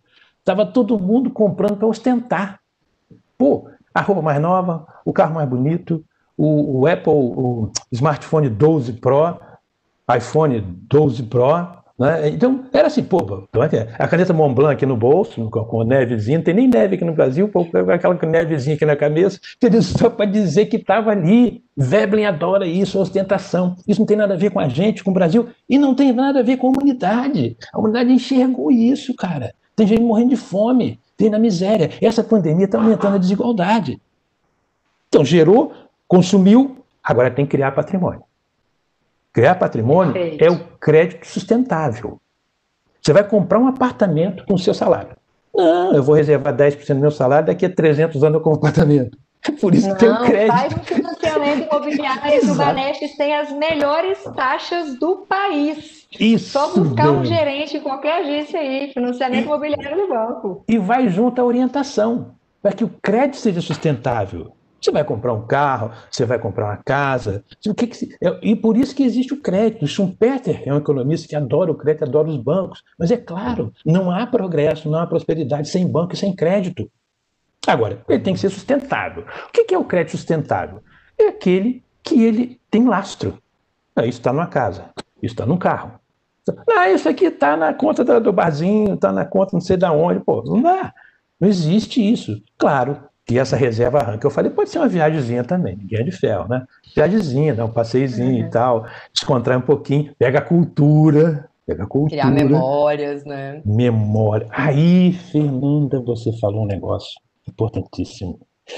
Estava todo mundo comprando para ostentar. Pô, a roupa mais nova, o carro mais bonito, o, o Apple, o smartphone doze Pro, iPhone doze Pro, né? Então, era assim, pô, a caneta Montblanc aqui no bolso, com, com nevezinha, não tem nem neve aqui no Brasil, pô, aquela nevezinha aqui na cabeça, só para dizer que estava ali. Veblen adora isso, ostentação. Isso não tem nada a ver com a gente, com o Brasil, e não tem nada a ver com a humanidade. A humanidade enxergou isso, cara. Tem gente morrendo de fome, tem na miséria. Essa pandemia está aumentando a desigualdade. Então, gerou, consumiu, agora tem que criar patrimônio. Criar patrimônio Perfeito. É o crédito sustentável. Você vai comprar um apartamento com o seu salário. Não, eu vou reservar dez por cento do meu salário, daqui a trezentos anos eu compro um apartamento. Por isso Não, que tem o crédito. Faz um financiamento imobiliário que o Banestes tem as melhores taxas do país. Isso. Só buscar bem. um gerente em qualquer agência aí, financiamento e, imobiliário do banco. E vai junto à orientação, para que o crédito seja sustentável. Você vai comprar um carro, você vai comprar uma casa. O que que, e por isso que existe o crédito. O Schumpeter é um economista que adora o crédito, adora os bancos. Mas é claro, não há progresso, não há prosperidade sem banco e sem crédito. Agora, ele tem que ser sustentável. O que é o crédito sustentável? É aquele que ele tem lastro. Isso está numa casa, isso está num carro. Ah, isso aqui está na conta do barzinho, está na conta não sei de onde. Pô, não dá. Não existe isso. Claro que essa reserva arranca. Eu falei, pode ser uma viagemzinha também, ninguém é de ferro, né? Viagemzinha, dá um passeiozinho uhum. e tal, descontrai um pouquinho, pega a cultura, pega a cultura. Criar memórias, né? Memória. Aí, Fernanda, você falou um negócio importantíssimo.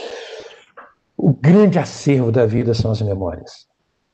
O grande acervo da vida são as memórias.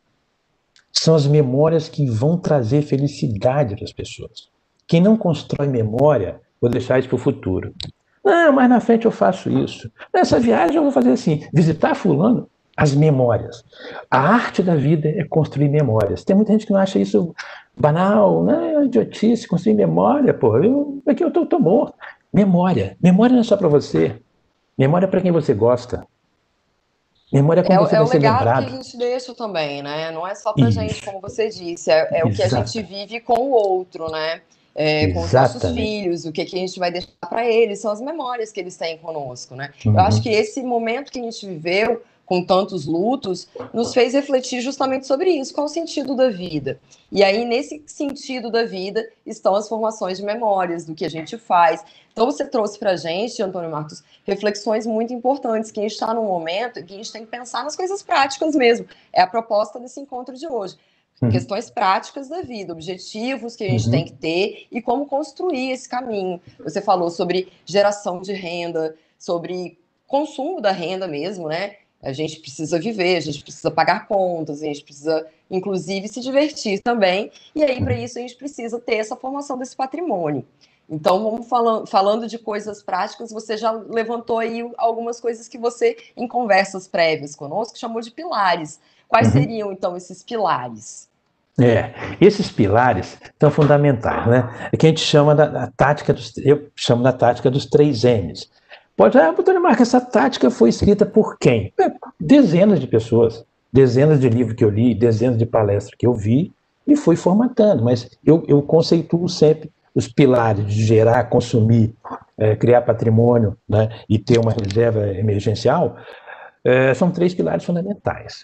São as memórias que vão trazer felicidade para as pessoas. Quem não constrói memória, vou deixar isso para o futuro. Não, mas na frente eu faço isso. Nessa viagem eu vou fazer assim, visitar fulano, as memórias. A arte da vida é construir memórias. Tem muita gente que não acha isso banal, né? Idiotice, construir memória, pô. Eu, aqui eu tô, tô morto. Memória. Memória não é só para você. Memória é para quem você gosta. Memória é como é, você é vai o ser legado lembrado. que a gente deixa também, né? Não é só pra Isso. gente, como você disse, é, é o que a gente vive com o outro, né? É, com os nossos filhos, o que, que a gente vai deixar para eles, são as memórias que eles têm conosco, né? Uhum. Eu acho que esse momento que a gente viveu, com tantos lutos, nos fez refletir justamente sobre isso, qual o sentido da vida. E aí, nesse sentido da vida, estão as formações de memórias, do que a gente faz. Então, você trouxe para a gente, Antônio Marcos, reflexões muito importantes, que a gente está num momento em que a gente tem que pensar nas coisas práticas mesmo. É a proposta desse encontro de hoje. Uhum. Questões práticas da vida, objetivos que a gente uhum. tem que ter e como construir esse caminho. Você falou sobre geração de renda, sobre consumo da renda mesmo, né? A gente precisa viver, a gente precisa pagar contas, a gente precisa, inclusive, se divertir também. E aí, para isso, a gente precisa ter essa formação desse patrimônio. Então, vamos falando, falando de coisas práticas, você já levantou aí algumas coisas que você, em conversas prévias conosco, chamou de pilares. Quais uhum. seriam, então, esses pilares? É, esses pilares são fundamentais, né? É que a gente chama da, da tática dos, eu chamo da tática dos três M's. Pode, ah, Antônio Marcos, essa tática foi escrita por quem? É, dezenas de pessoas, dezenas de livros que eu li, dezenas de palestras que eu vi e fui formatando, mas eu, eu conceituo sempre os pilares de gerar, consumir, é, criar patrimônio, né, e ter uma reserva emergencial, é, são três pilares fundamentais.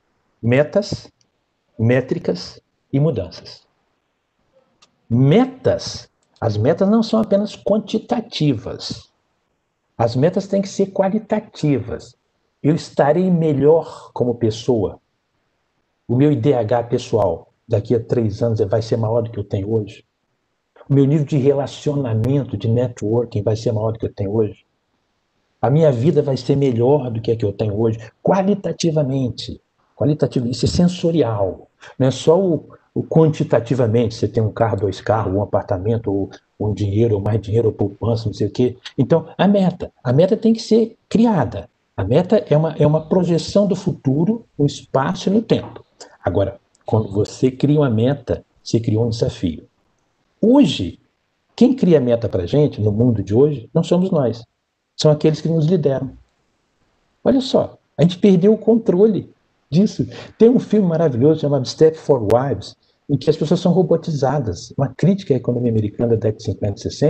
Metas, métricas e mudanças. Metas, as metas não são apenas quantitativas. As metas têm que ser qualitativas. Eu estarei melhor como pessoa. O meu I D H pessoal, daqui a três anos, vai ser maior do que eu tenho hoje. O meu nível de relacionamento, de networking, vai ser maior do que eu tenho hoje. A minha vida vai ser melhor do que a que eu tenho hoje, qualitativamente. Qualitativo, isso é sensorial. Não é só o, o quantitativamente, você tem um carro, dois carros, um apartamento, ou um dinheiro, ou mais dinheiro, ou poupança, não sei o quê. Então, a meta. A meta tem que ser criada. A meta é uma, é uma projeção do futuro no espaço e no tempo. Agora, quando você cria uma meta, você criou um desafio. Hoje, quem cria meta para a gente, no mundo de hoje, não somos nós. São aqueles que nos lideram. Olha só, a gente perdeu o controle disso. Tem um filme maravilhoso chamado Stepford Wives, em que as pessoas são robotizadas. Uma crítica à economia americana da década de cinquenta e sessenta,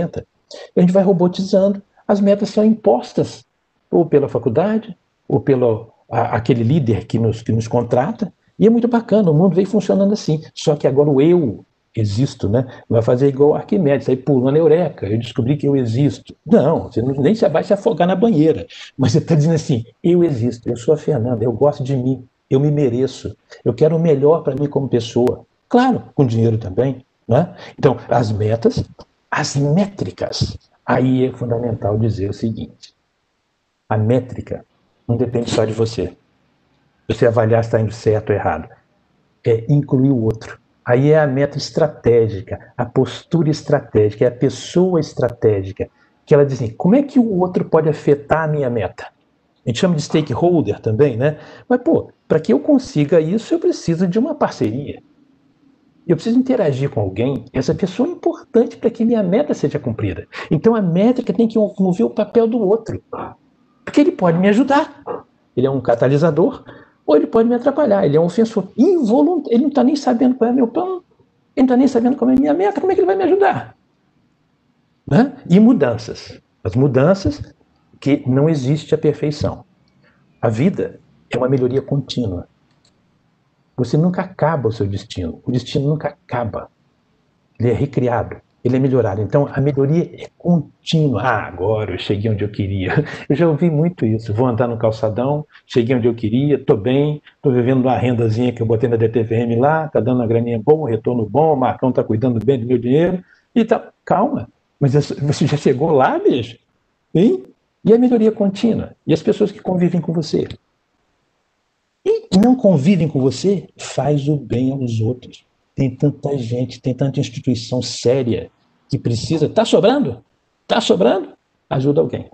A gente vai robotizando, as metas são impostas, ou pela faculdade, ou pelo a, aquele líder que nos, que nos contrata, e é muito bacana, o mundo vem funcionando assim, só que agora o eu existo, né? Vai fazer igual Arquimedes, aí pulando a eureka, eu descobri que eu existo. Não, você não, nem vai se afogar na banheira, mas você está dizendo assim, eu existo, eu sou a Fernanda, eu gosto de mim, eu me mereço, eu quero o melhor para mim como pessoa. Claro, com dinheiro também, né? Então, as metas, as métricas, aí é fundamental dizer o seguinte, a métrica não depende só de você, você avaliar se está indo certo ou errado, é incluir o outro. Aí é a meta estratégica, a postura estratégica, é a pessoa estratégica, que ela diz assim, como é que o outro pode afetar a minha meta? A gente chama de stakeholder também, né? Mas, pô, para que eu consiga isso, eu preciso de uma parceria. Eu preciso interagir com alguém, essa pessoa é importante para que minha meta seja cumprida. Então a métrica tem que mover o papel do outro, porque ele pode me ajudar. Ele é um catalisador, ou ele pode me atrapalhar, ele é um ofensor involuntário, ele não está nem sabendo qual é meu plano, ele não está nem sabendo qual é a minha meta, como é que ele vai me ajudar? Né? E mudanças. As mudanças que não existe a perfeição. A vida é uma melhoria contínua. Você nunca acaba o seu destino, o destino nunca acaba. Ele é recriado, ele é melhorado. Então, a melhoria é contínua. Ah, agora eu cheguei onde eu queria. Eu já ouvi muito isso. Vou andar no calçadão, cheguei onde eu queria, estou bem, estou vivendo uma rendazinha que eu botei na D T V M lá, está dando uma graninha boa, um retorno bom, o Marcão está cuidando bem do meu dinheiro. E tá, calma, mas você já chegou lá, bicho? Hein? E a melhoria contínua? E as pessoas que convivem com você? E não convivem com você, faz o bem aos outros. Tem tanta gente, tem tanta instituição séria que precisa. Está sobrando? Está sobrando? Ajuda alguém.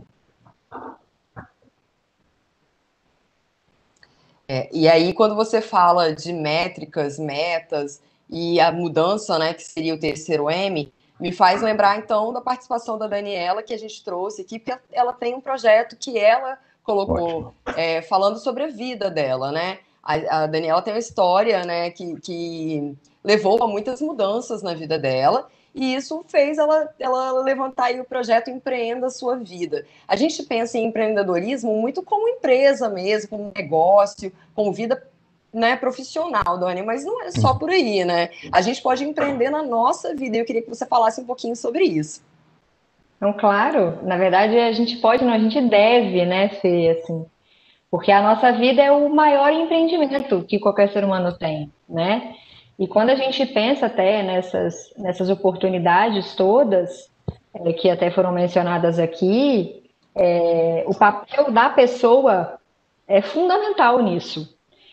É, e aí, quando você fala de métricas, metas e a mudança, né, que seria o terceiro M, me faz lembrar, então, da participação da Daniela, que a gente trouxe aqui, porque ela tem um projeto que ela colocou, é, falando sobre a vida dela, né? A, a Daniela tem uma história, né, que, que levou a muitas mudanças na vida dela, e isso fez ela, ela levantar aí o projeto Empreenda a Sua Vida. A gente pensa em empreendedorismo muito como empresa mesmo, como negócio, como vida, né, profissional, Dani, mas não é só por aí, né? A gente pode empreender na nossa vida, e eu queria que você falasse um pouquinho sobre isso. Então, claro, na verdade a gente pode, não, a gente deve, né, Fê, assim, porque a nossa vida é o maior empreendimento que qualquer ser humano tem, né? E quando a gente pensa até nessas, nessas oportunidades todas, é, que até foram mencionadas aqui, é, o papel da pessoa é fundamental nisso.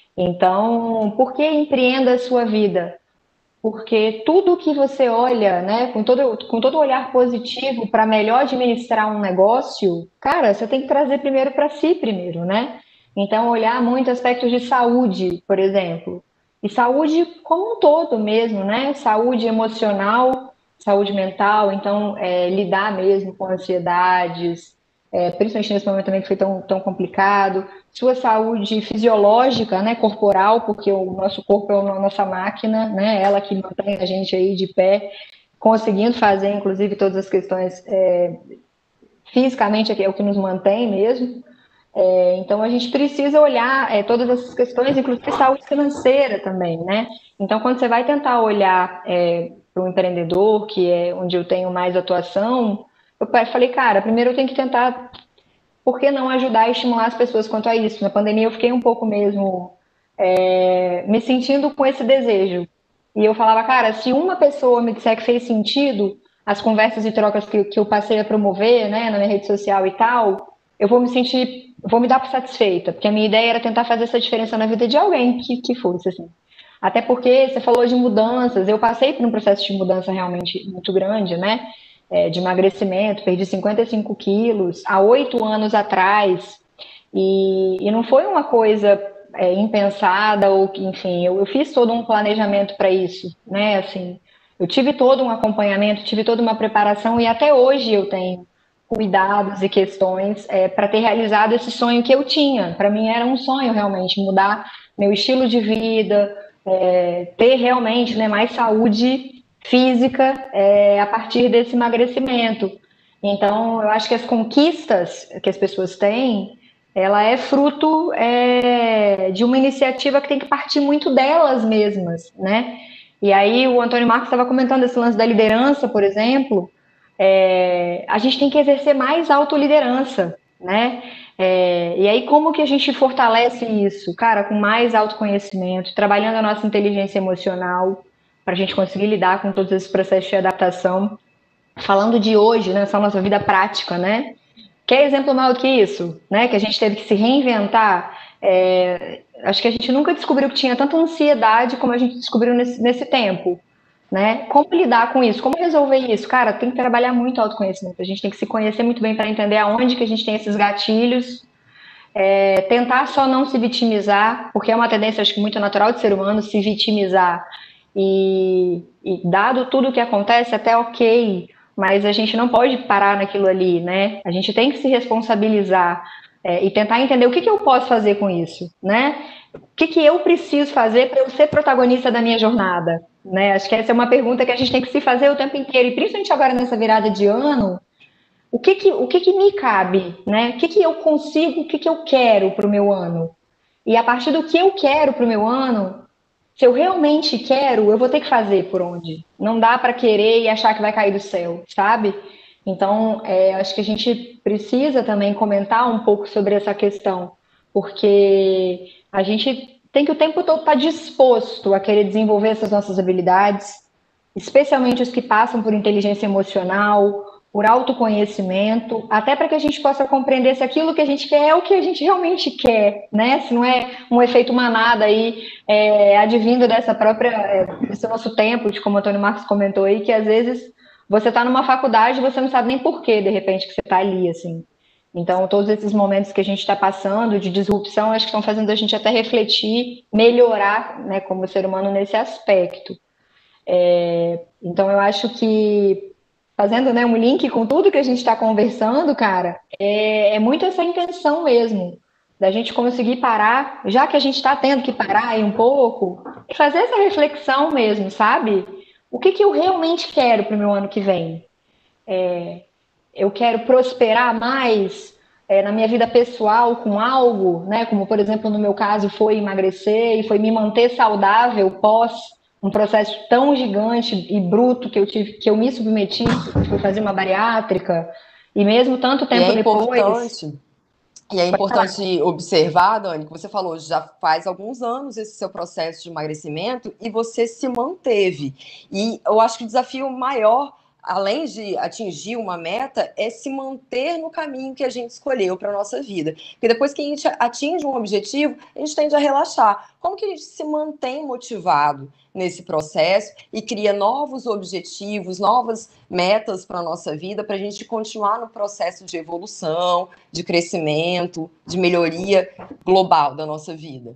Então, por que empreenda a sua vida? Porque tudo que você olha, né, com todo, com todo olhar positivo para melhor administrar um negócio, cara, você tem que trazer primeiro para si primeiro, né? Então, olhar muito aspectos de saúde, por exemplo. E saúde como um todo mesmo, né? Saúde emocional, saúde mental, então, é, lidar mesmo com ansiedades, é, principalmente nesse momento também que foi tão, tão complicado, sua saúde fisiológica, né, corporal, porque o nosso corpo é a nossa máquina, né, ela que mantém a gente aí de pé, conseguindo fazer, inclusive, todas as questões é, fisicamente, é o que nos mantém mesmo. É, então, a gente precisa olhar é, todas essas questões, inclusive saúde financeira também, né? Então, quando você vai tentar olhar é, para o empreendedor, que é onde eu tenho mais atuação, eu falei, cara, primeiro eu tenho que tentar, por que não ajudar e estimular as pessoas quanto a isso? Na pandemia eu fiquei um pouco mesmo é, me sentindo com esse desejo. E eu falava, cara, se uma pessoa me disser que fez sentido as conversas e trocas que, que eu passei a promover, né, na minha rede social e tal, eu vou me sentir, vou me dar por satisfeita, porque a minha ideia era tentar fazer essa diferença na vida de alguém que, que fosse, assim. Até porque você falou de mudanças, eu passei por um processo de mudança realmente muito grande, né? É, de emagrecimento, perdi cinquenta e cinco quilos há oito anos atrás, e, e não foi uma coisa é, impensada, ou que, enfim, eu, eu fiz todo um planejamento para isso, né? Assim, eu tive todo um acompanhamento, tive toda uma preparação, e até hoje eu tenho cuidados e questões é, para ter realizado esse sonho que eu tinha. Para mim era um sonho realmente, mudar meu estilo de vida, é, ter realmente, né, mais saúde física é, a partir desse emagrecimento. Então, eu acho que as conquistas que as pessoas têm, ela é fruto é, de uma iniciativa que tem que partir muito delas mesmas, né? E aí o Antônio Marcos estava comentando esse lance da liderança, por exemplo. É, a gente tem que exercer mais autoliderança, né? É, e aí, como que a gente fortalece isso? Cara, com mais autoconhecimento, trabalhando a nossa inteligência emocional, para a gente conseguir lidar com todos esses processos de adaptação. Falando de hoje, nessa nossa vida prática, né? Quer exemplo maior do que isso, né? Que a gente teve que se reinventar. É, acho que a gente nunca descobriu que tinha tanta ansiedade como a gente descobriu nesse, nesse tempo, né? Como lidar com isso? Como resolver isso? Cara, tem que trabalhar muito autoconhecimento. A gente tem que se conhecer muito bem para entender aonde que a gente tem esses gatilhos. É, tentar só não se vitimizar, porque é uma tendência, acho que muito natural de ser humano, se vitimizar. E, e dado tudo o que acontece, até ok, mas a gente não pode parar naquilo ali, né? A gente tem que se responsabilizar é, e tentar entender o que, que eu posso fazer com isso, né? O que, que eu preciso fazer para eu ser protagonista da minha jornada, né? Acho que essa é uma pergunta que a gente tem que se fazer o tempo inteiro, e principalmente agora nessa virada de ano, o que que, o que que me cabe, né? O que que eu consigo, o que que eu quero para o meu ano? E a partir do que eu quero para o meu ano, se eu realmente quero, eu vou ter que fazer por onde. Não dá para querer e achar que vai cair do céu, sabe? Então, é, acho que a gente precisa também comentar um pouco sobre essa questão, porque a gente tem que o tempo todo estar disposto a querer desenvolver essas nossas habilidades, especialmente os que passam por inteligência emocional, por autoconhecimento, até para que a gente possa compreender se aquilo que a gente quer é o que a gente realmente quer, né? Se não é um efeito manada aí, é, advindo dessa própria, é, desse nosso tempo, de como o Antônio Marcos comentou aí, que às vezes você está numa faculdade e você não sabe nem por que, de repente, que você está ali, assim. Então, todos esses momentos que a gente está passando de disrupção, acho que estão fazendo a gente até refletir, melhorar, né, como ser humano nesse aspecto. É, então, eu acho que, fazendo, né, um link com tudo que a gente está conversando, cara, é, é muito essa intenção mesmo, da gente conseguir parar, já que a gente está tendo que parar aí um pouco, e fazer essa reflexão mesmo, sabe? O que, que eu realmente quero para o meu ano que vem? Eu quero prosperar mais é, na minha vida pessoal com algo, né? Como, por exemplo, no meu caso, foi emagrecer e foi me manter saudável pós um processo tão gigante e bruto que eu tive, que eu me submeti, que foi fazer uma bariátrica, e mesmo tanto E tempo é depois. importante, e é importante observar, Dani, que você falou, já faz alguns anos esse seu processo de emagrecimento e você se manteve. E eu acho que o desafio maior, além de atingir uma meta, é se manter no caminho que a gente escolheu para a nossa vida. Porque depois que a gente atinge um objetivo, a gente tende a relaxar. Como que a gente se mantém motivado nesse processo e cria novos objetivos, novas metas para a nossa vida, para a gente continuar no processo de evolução, de crescimento, de melhoria global da nossa vida?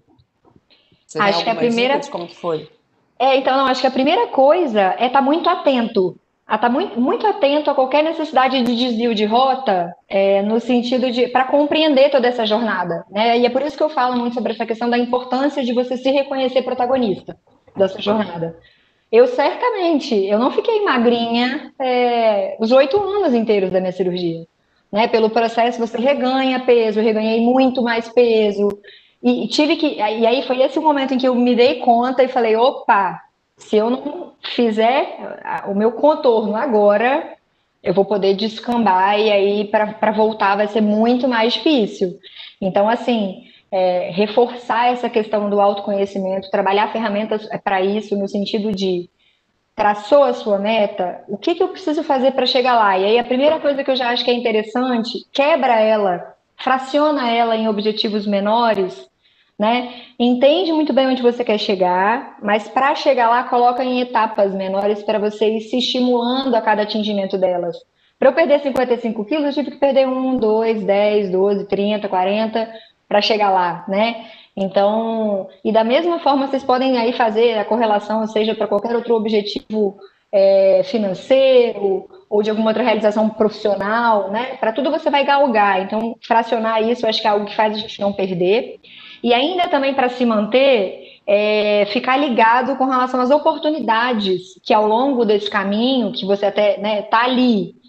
Você tem Acho que a alguma primeira. dica de como que foi? É, então, não, acho que a primeira coisa é estar muito atento. A estar muito, muito atento a qualquer necessidade de desvio de rota, é, no sentido de, para compreender toda essa jornada, né? E é por isso que eu falo muito sobre essa questão da importância de você se reconhecer protagonista da sua jornada. Eu certamente, eu não fiquei magrinha é, os oito anos inteiros da minha cirurgia, né? Pelo processo você reganha peso, eu reganhei muito mais peso, e tive que, e aí foi esse o momento em que eu me dei conta e falei, opa, se eu não fizer o meu contorno agora, eu vou poder descambar e aí para voltar vai ser muito mais difícil. Então, assim, é, reforçar essa questão do autoconhecimento, trabalhar ferramentas para isso, no sentido de traçou a sua meta, o que, que eu preciso fazer para chegar lá? E aí a primeira coisa que eu já acho que é interessante, quebra ela, fraciona ela em objetivos menores, né? Entende muito bem onde você quer chegar, mas para chegar lá, coloca em etapas menores para você ir se estimulando a cada atingimento delas. Para eu perder cinquenta e cinco quilos, eu tive que perder um, dois, dez, doze, trinta, quarenta para chegar lá, né? Então, e da mesma forma, vocês podem aí fazer a correlação, seja para qualquer outro objetivo é, financeiro ou de alguma outra realização profissional, né? Para tudo você vai galgar. Então, fracionar isso, eu acho que é algo que faz a gente não perder. E ainda também para se manter, é, ficar ligado com relação às oportunidades que ao longo desse caminho, que você até, né, tá ali,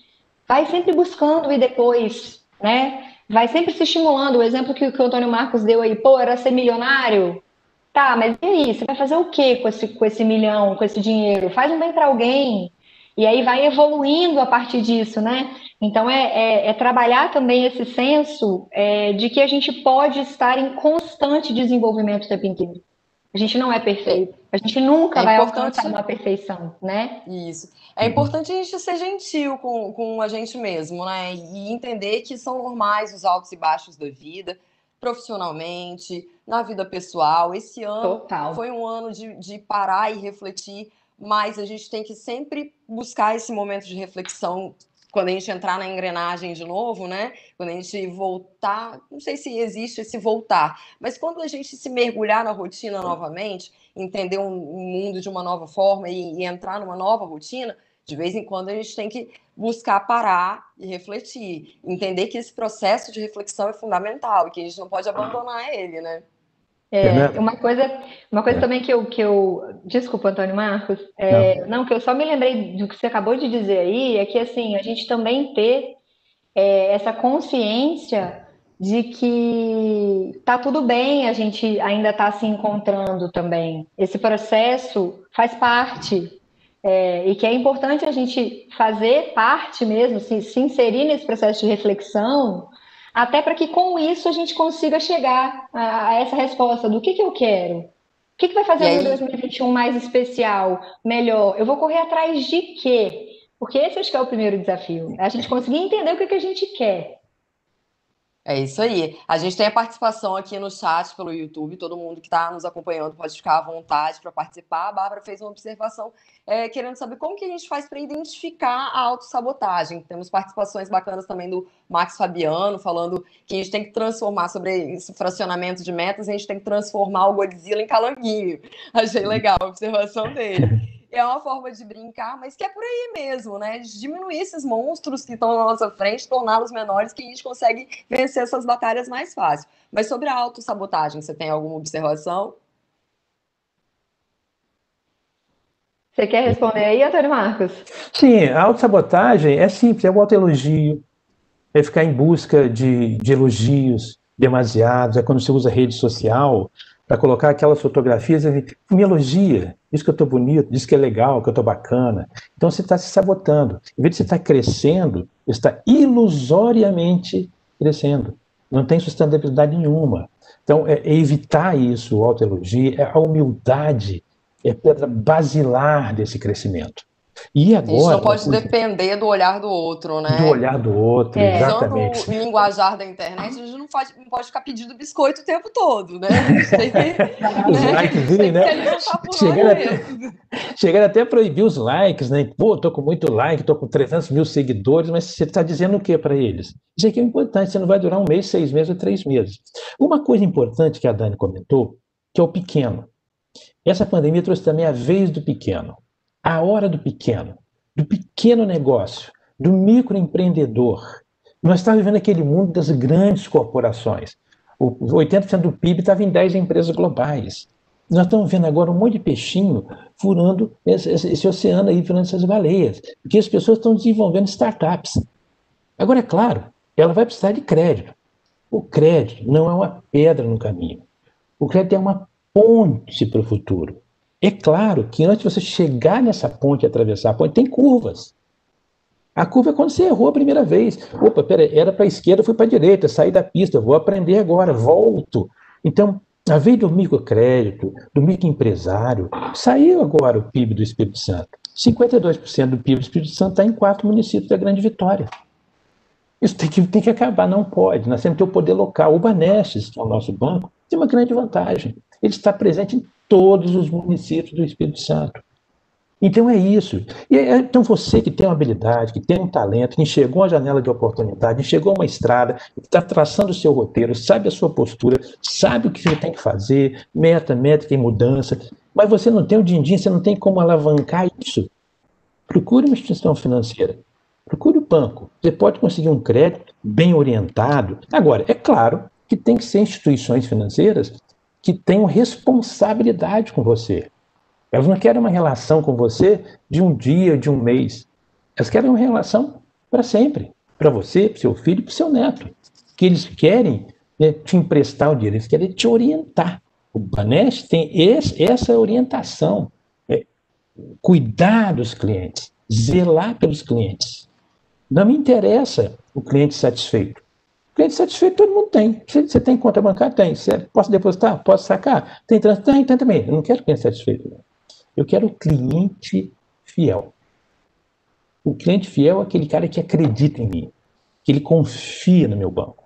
vai sempre buscando e depois, né? Vai sempre se estimulando. O exemplo que, que o Antônio Marcos deu aí, pô, era ser milionário? Tá, mas e aí? Você vai fazer o quê com esse, com esse milhão, com esse dinheiro? Faz um bem para alguém. E aí vai evoluindo a partir disso, né? Então é, é, é trabalhar também esse senso é, de que a gente pode estar em constante desenvolvimento o tempo inteiro. A gente não é perfeito. A gente nunca É vai importante. alcançar uma perfeição, né? Isso. É importante a gente ser gentil com, com a gente mesmo, né? E entender que são normais os altos e baixos da vida, profissionalmente, na vida pessoal. Esse ano Total. foi um ano de, de parar e refletir, mas a gente tem que sempre buscar esse momento de reflexão quando a gente entrar na engrenagem de novo, né? Quando a gente voltar, não sei se existe esse voltar, mas quando a gente se mergulhar na rotina novamente, entender um mundo de uma nova forma e, e entrar numa nova rotina, de vez em quando a gente tem que buscar parar e refletir, entender que esse processo de reflexão é fundamental e que a gente não pode abandonar ele, né? É, uma coisa, uma coisa também que eu, que eu, desculpa, Antônio Marcos, é, não. não, que eu só me lembrei do que você acabou de dizer aí, é que assim, a gente também ter é, essa consciência de que tá tudo bem, a gente ainda está se encontrando também. Esse processo faz parte, é, e que é importante a gente fazer parte mesmo, se, se inserir nesse processo de reflexão, até para que com isso a gente consiga chegar a, a essa resposta do que, que eu quero. O que, que vai fazer o meu dois mil e vinte e um mais especial, melhor? Eu vou correr atrás de quê? Porque esse acho que é o primeiro desafio. A gente conseguir entender o que, que a gente quer. É isso aí. A gente tem a participação aqui no chat pelo YouTube. Todo mundo que está nos acompanhando pode ficar à vontade para participar. A Bárbara fez uma observação é, querendo saber como que a gente faz para identificar a autossabotagem. Temos participações bacanas também do Max Fabiano, falando que a gente tem que transformar sobre esse fracionamento de metas, a gente tem que transformar o Godzilla em calanguinho. Achei legal a observação dele. É uma forma de brincar, mas que é por aí mesmo, né? De diminuir esses monstros que estão na nossa frente, torná-los menores, que a gente consegue vencer essas batalhas mais fácil. Mas sobre a autossabotagem, você tem alguma observação? Você quer responder aí, Antônio Marcos? Sim, a autossabotagem é simples, é o autoelogio, é ficar em busca de, de elogios demasiados, é quando você usa rede social para colocar aquelas fotografias e me elogia, diz que eu estou bonito, diz que é legal, que eu estou bacana. Então você está se sabotando. Em vez de você estar crescendo, você está ilusoriamente crescendo. Não tem sustentabilidade nenhuma. Então é, é evitar isso, o autoelogio, é a humildade, é a pedra basilar desse crescimento. E agora, a gente não pode depender do olhar do outro, né? Do olhar do outro, é. Exatamente. Usando o linguajar da internet, a gente não pode, não pode ficar pedindo biscoito o tempo todo, né? A gente tem que, os né? likes, tem né? que alimentar por Chegaram nós até, mesmos. chegaram até a proibir os likes, né? Pô, tô com muito like, tô com trezentos mil seguidores, mas você está dizendo o que para eles? Isso aqui é importante, você não vai durar um mês, seis meses ou três meses. Uma coisa importante que a Dani comentou, que é o pequeno. Essa pandemia trouxe também a vez do pequeno, a hora do pequeno, do pequeno negócio, do microempreendedor. Nós estamos vivendo aquele mundo das grandes corporações. O oitenta por cento do P I B estava em dez empresas globais. Nós estamos vendo agora um monte de peixinho furando esse, esse oceano aí, furando essas baleias, porque as pessoas estão desenvolvendo startups. Agora, é claro, ela vai precisar de crédito. O crédito não é uma pedra no caminho. O crédito é uma ponte para o futuro. É claro que antes de você chegar nessa ponte e atravessar a ponte, tem curvas. A curva é quando você errou a primeira vez. Opa, peraí, era para a esquerda, fui para a direita, saí da pista, vou aprender agora, volto. Então, a vez do microcrédito, do microempresário, saiu agora o P I B do Espírito Santo. cinquenta e dois por cento do P I B do Espírito Santo está em quatro municípios da Grande Vitória. Isso tem que, tem que acabar, não pode. Nós temos que ter o poder local. O Banestes, que é o nosso banco, tem uma grande vantagem. Ele está presente em todos os municípios do Espírito Santo. Então é isso. E, então você que tem uma habilidade, que tem um talento, que enxergou uma janela de oportunidade, enxergou uma estrada, que está traçando o seu roteiro, sabe a sua postura, sabe o que você tem que fazer, meta, métrica e mudança, mas você não tem o din-din, você não tem como alavancar isso. Procure uma instituição financeira. Procure o banco. Você pode conseguir um crédito bem orientado. Agora, é claro que tem que ser instituições financeiras que tenham responsabilidade com você. Elas não querem uma relação com você de um dia, de um mês. Elas querem uma relação para sempre, para você, para o seu filho, para o seu neto. Que eles querem, né, te emprestar o dinheiro, eles querem te orientar. O Banestes tem esse, essa orientação, é, cuidar dos clientes, zelar pelos clientes. Não me interessa o cliente satisfeito. O cliente satisfeito todo mundo tem. Você, você tem conta bancária? Tem. Você, posso depositar? Posso sacar? Tem trânsito? Tem, tem também. Eu não quero cliente satisfeito. Não. Eu quero o cliente fiel. O cliente fiel é aquele cara que acredita em mim, que ele confia no meu banco.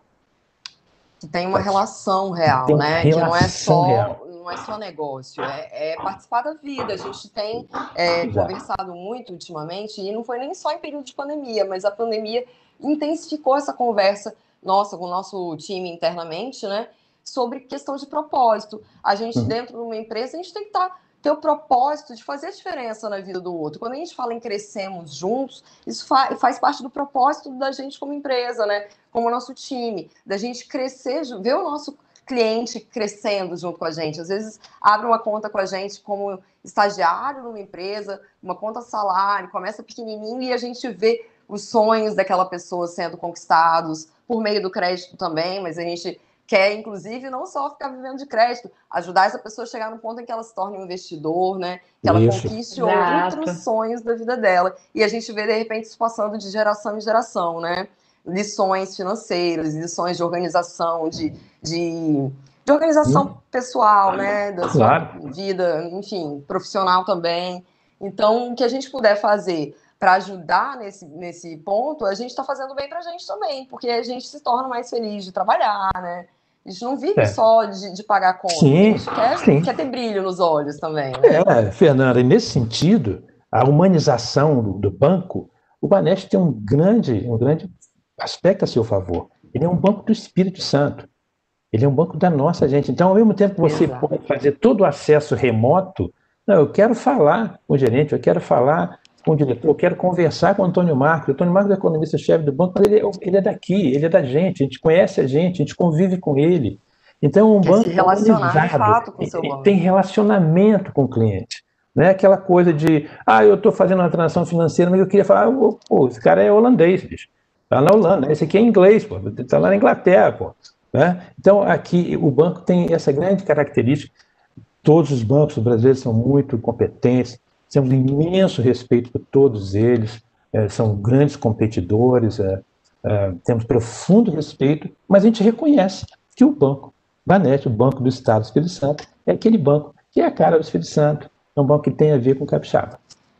Que tem uma relação real, tem uma né? Relação que não é só, real. não é só negócio, é, é participar da vida. A gente tem é, conversado muito ultimamente, e não foi nem só em período de pandemia, mas a pandemia intensificou essa conversa nossa com o nosso time internamente, né? Sobre questão de propósito. A gente, uhum. dentro de uma empresa, a gente tem que estar... ter o propósito de fazer a diferença na vida do outro. Quando a gente fala em crescemos juntos, isso fa faz parte do propósito da gente como empresa, né? Como nosso time, da gente crescer, ver o nosso cliente crescendo junto com a gente. Às vezes abre uma conta com a gente como estagiário numa empresa, uma conta salário, começa pequenininho e a gente vê os sonhos daquela pessoa sendo conquistados por meio do crédito também, mas a gente quer, inclusive, não só ficar vivendo de crédito, ajudar essa pessoa a chegar no ponto em que ela se torne um investidor, né? Que ela isso. conquiste Exato. outros sonhos da vida dela. E a gente vê, de repente, isso passando de geração em geração, né? Lições financeiras, lições de organização, de, de, de organização hum. pessoal, né? Da sua claro. vida, enfim, profissional também. Então, o que a gente puder fazer para ajudar nesse, nesse ponto, a gente está fazendo bem para a gente também, porque a gente se torna mais feliz de trabalhar, né? A gente não vive é. só de, de pagar conta, sim, a gente quer, quer ter brilho nos olhos também, né? É, Fernanda, e nesse sentido, a humanização do, do banco, o Banestes tem um grande, um grande aspecto a seu favor. Ele é um banco do Espírito Santo. Ele é um banco da nossa gente. Então, ao mesmo tempo que você Exato. pode fazer todo o acesso remoto, não, eu quero falar com o gerente, eu quero falar com o diretor, eu quero conversar com o Antônio Marcos. O Antônio Marcos é economista-chefe do banco, mas ele é, ele é daqui, ele é da gente, a gente conhece a gente, a gente convive com ele. Então, um Quer banco se relacionar de fato com o seu banco. Tem relacionamento com o cliente. Não é aquela coisa de, ah, eu estou fazendo uma transação financeira, mas eu queria falar, oh, pô, esse cara é holandês, bicho. Está na Holanda, esse aqui é inglês, pô, está lá na Inglaterra, pô. Né? Então, aqui, o banco tem essa grande característica. Todos os bancos brasileiros são muito competentes, temos imenso respeito por todos eles, é, são grandes competidores, é, é, temos profundo respeito, mas a gente reconhece que o banco Banestes, o Banco do Estado do Espírito Santo, é aquele banco que é a cara do Espírito Santo, é um banco que tem a ver com capixaba.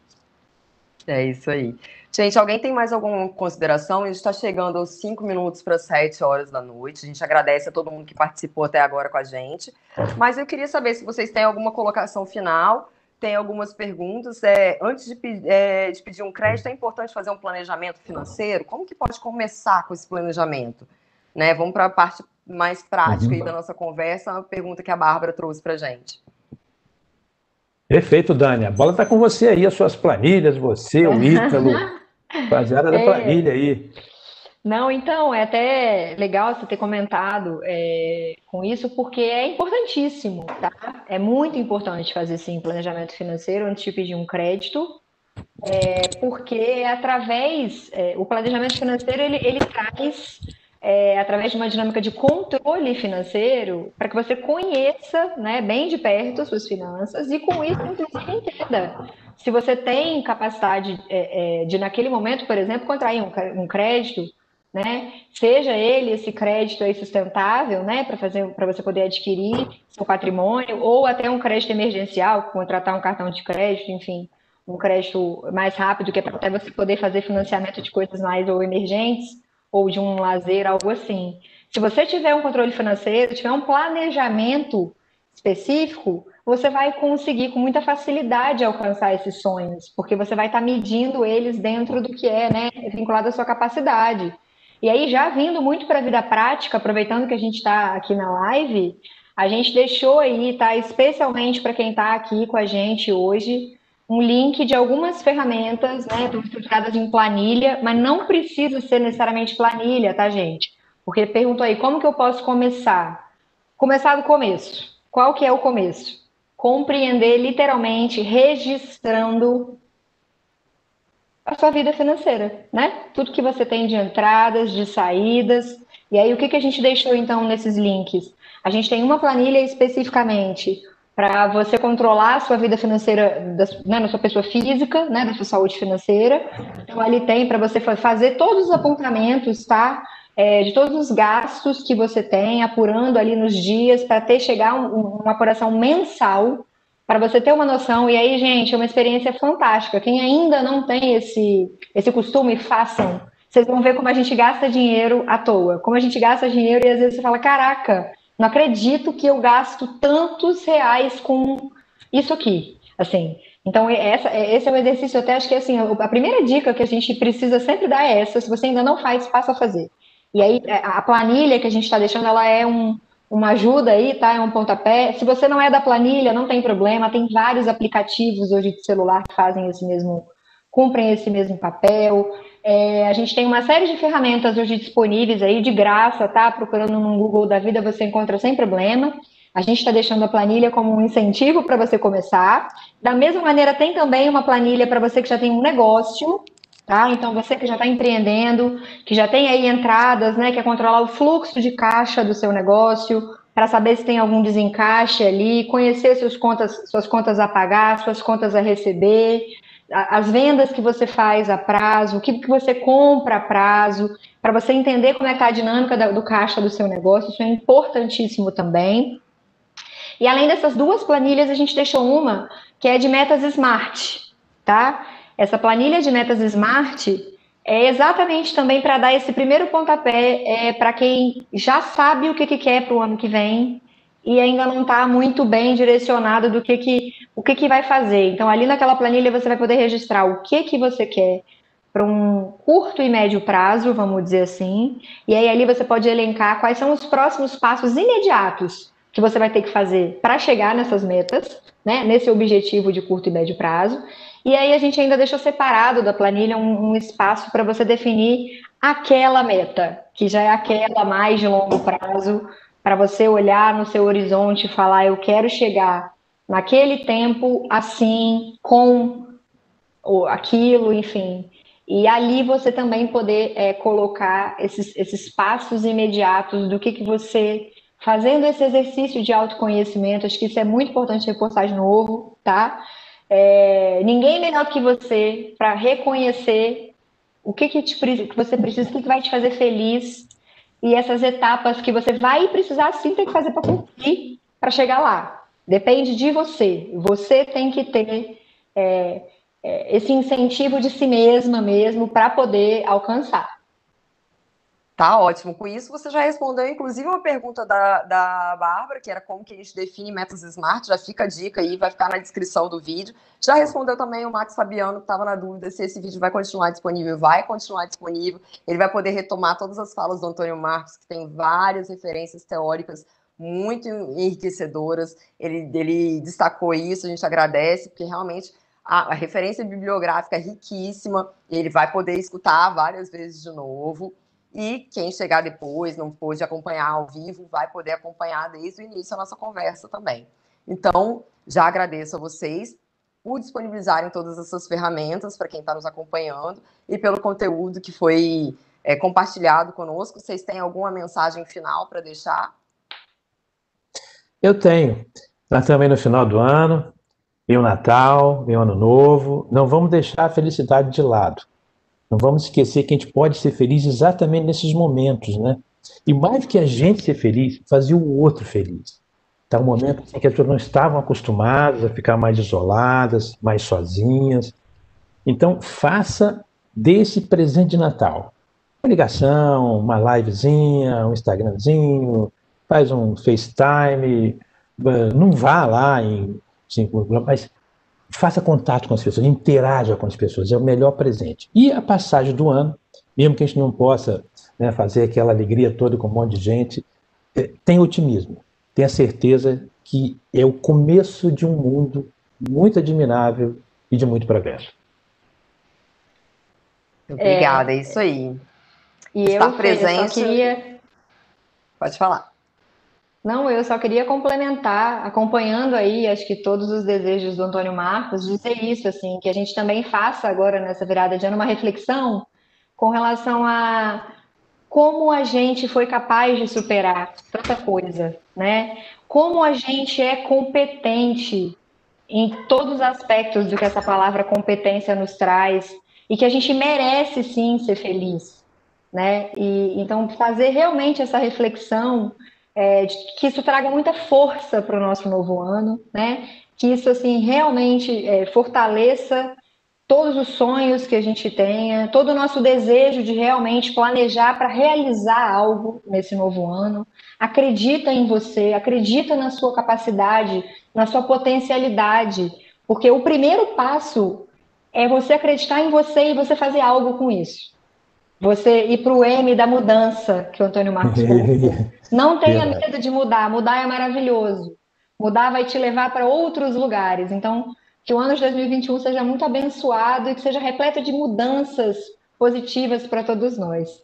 É isso aí. Gente, alguém tem mais alguma consideração? A gente está chegando aos cinco minutos para sete horas da noite. A gente agradece a todo mundo que participou até agora com a gente. Mas eu queria saber se vocês têm alguma colocação final, tem algumas perguntas. É, antes de, é, de pedir um crédito, é importante fazer um planejamento financeiro? Como que pode começar com esse planejamento? Né? Vamos para a parte mais prática aí da nossa conversa, uma pergunta que a Bárbara trouxe para a gente. Perfeito, Dani. A bola está com você aí, as suas planilhas, você, o Ítalo, rapaziada da é. planilha aí. Não, então, é até legal você ter comentado é, com isso, porque é importantíssimo, tá? É muito importante fazer, sim, planejamento financeiro antes de pedir um crédito, é, porque através, é, o planejamento financeiro, ele, ele traz... É, através de uma dinâmica de controle financeiro, para que você conheça, né, bem de perto as suas finanças e com isso, inclusive, entenda se você tem capacidade é, é, de, naquele momento, por exemplo, contrair um, um crédito, né, seja ele esse crédito aí sustentável, né, para fazer, para você poder adquirir seu patrimônio, ou até um crédito emergencial, contratar um cartão de crédito, enfim, um crédito mais rápido, que é para até você poder fazer financiamento de coisas mais ou emergentes, ou de um lazer, algo assim. Se você tiver um controle financeiro, tiver um planejamento específico, você vai conseguir com muita facilidade alcançar esses sonhos, porque você vai estar medindo eles dentro do que é, né, vinculado à sua capacidade. E aí, já vindo muito para a vida prática, aproveitando que a gente está aqui na live, a gente deixou aí, tá, especialmente para quem está aqui com a gente hoje, um link de algumas ferramentas, né, estão estruturadas em planilha, mas não precisa ser necessariamente planilha, tá, gente? Porque perguntou aí, como que eu posso começar? Começar do começo. Qual que é o começo? Compreender, literalmente, registrando a sua vida financeira, né? Tudo que você tem de entradas, de saídas. E aí, o que, que a gente deixou, então, nesses links? A gente tem uma planilha especificamente para você controlar a sua vida financeira, da, né, na sua pessoa física, né, da sua saúde financeira. Então, ali tem para você fazer todos os apontamentos, tá? É, de todos os gastos que você tem, apurando ali nos dias, para ter chegar um, uma apuração mensal, para você ter uma noção. E aí, gente, é uma experiência fantástica. Quem ainda não tem esse, esse costume, façam. Vocês vão ver como a gente gasta dinheiro à toa. Como a gente gasta dinheiro e às vezes você fala, caraca, não acredito que eu gasto tantos reais com isso aqui. Assim, então essa, esse é um exercício, eu até acho que assim, a primeira dica que a gente precisa sempre dar é essa. Se você ainda não faz, passa a fazer. E aí, a planilha que a gente está deixando, ela é um, uma ajuda aí, tá? É um pontapé. Se você não é da planilha, não tem problema. Tem vários aplicativos hoje de celular que fazem esse mesmo, cumprem esse mesmo papel. É, a gente tem uma série de ferramentas hoje disponíveis aí, de graça, tá? Procurando no Google da vida, você encontra sem problema. A gente está deixando a planilha como um incentivo para você começar. Da mesma maneira, tem também uma planilha para você que já tem um negócio, tá? Então, você que já está empreendendo, que já tem aí entradas, né? Quer controlar o fluxo de caixa do seu negócio, para saber se tem algum desencaixe ali, conhecer suas contas, suas contas a pagar, suas contas a receber, as vendas que você faz a prazo, o que, que você compra a prazo, para você entender como é que está a dinâmica do caixa do seu negócio. Isso é importantíssimo também. E além dessas duas planilhas, a gente deixou uma que é de metas Smart, tá? Essa planilha de metas Smart é exatamente também para dar esse primeiro pontapé é, para quem já sabe o que, que quer para o ano que vem e ainda não está muito bem direcionado do que, que, o que, que vai fazer. Então, ali naquela planilha você vai poder registrar o que, que você quer para um curto e médio prazo, vamos dizer assim, e aí ali você pode elencar quais são os próximos passos imediatos que você vai ter que fazer para chegar nessas metas, né, nesse objetivo de curto e médio prazo. E aí a gente ainda deixou separado da planilha um, um espaço para você definir aquela meta, que já é aquela mais de longo prazo, para você olhar no seu horizonte e falar, eu quero chegar naquele tempo assim, com aquilo, enfim. E ali você também poder é, colocar esses, esses passos imediatos do que, que você... Fazendo esse exercício de autoconhecimento, acho que isso é muito importante reforçar de novo, tá? É, ninguém melhor do que você para reconhecer o que, que, te, que você precisa, o que, que vai te fazer feliz e essas etapas que você vai precisar sim ter que fazer para cumprir, para chegar lá. Depende de você. Você tem que ter é, é, esse incentivo de si mesma mesmo para poder alcançar. Tá ótimo. Com isso, você já respondeu, inclusive, uma pergunta da, da Bárbara, que era como que a gente define metas Smart. Já fica a dica aí, vai ficar na descrição do vídeo. Já respondeu também o Max Fabiano, que estava na dúvida se esse vídeo vai continuar disponível. Vai continuar disponível. Ele vai poder retomar todas as falas do Antônio Marcos, que tem várias referências teóricas muito enriquecedoras. Ele, ele destacou isso, a gente agradece, porque realmente a, a referência bibliográfica é riquíssima. Ele vai poder escutar várias vezes de novo. E quem chegar depois, não pôde acompanhar ao vivo, vai poder acompanhar desde o início a nossa conversa também. Então, já agradeço a vocês por disponibilizarem todas essas ferramentas para quem está nos acompanhando e pelo conteúdo que foi é, compartilhado conosco. Vocês têm alguma mensagem final para deixar? Eu tenho. Nós também no final do ano, vem o Natal, vem o Ano Novo. Não vamos deixar a felicidade de lado. Não vamos esquecer que a gente pode ser feliz exatamente nesses momentos, né? E mais que a gente ser feliz, fazer o outro feliz. Tá um momento em que as pessoas não estavam acostumadas a ficar mais isoladas, mais sozinhas. Então, faça desse presente de Natal uma ligação, uma livezinha, um Instagramzinho, faz um FaceTime, não vá lá em cinco, mas faça contato com as pessoas, interaja com as pessoas, é o melhor presente. E a passagem do ano, mesmo que a gente não possa, né, fazer aquela alegria toda com um monte de gente, é, tenha otimismo, tenha certeza que é o começo de um mundo muito admirável e de muito progresso. Obrigada, é, é isso aí. E Estar eu, presente... eu só queria... Pode falar. Não, eu só queria complementar, acompanhando aí, acho que todos os desejos do Antônio Marcos, dizer isso, assim, que a gente também faça agora nessa virada de ano uma reflexão com relação a como a gente foi capaz de superar tanta coisa, né? Como a gente é competente em todos os aspectos do que essa palavra competência nos traz e que a gente merece sim ser feliz, né? E então fazer realmente essa reflexão é, de que isso traga muita força para o nosso novo ano, né? Que isso assim realmente é, fortaleça todos os sonhos que a gente tenha, todo o nosso desejo de realmente planejar para realizar algo nesse novo ano. Acredita em você, acredita na sua capacidade, na sua potencialidade, porque o primeiro passo é você acreditar em você e você fazer algo com isso. Você ir para o M da mudança, que o Antônio Marcos colocou. Não tenha Verdade. medo de mudar, mudar é maravilhoso. Mudar vai te levar para outros lugares. Então, que o ano de dois mil e vinte e um seja muito abençoado e que seja repleto de mudanças positivas para todos nós.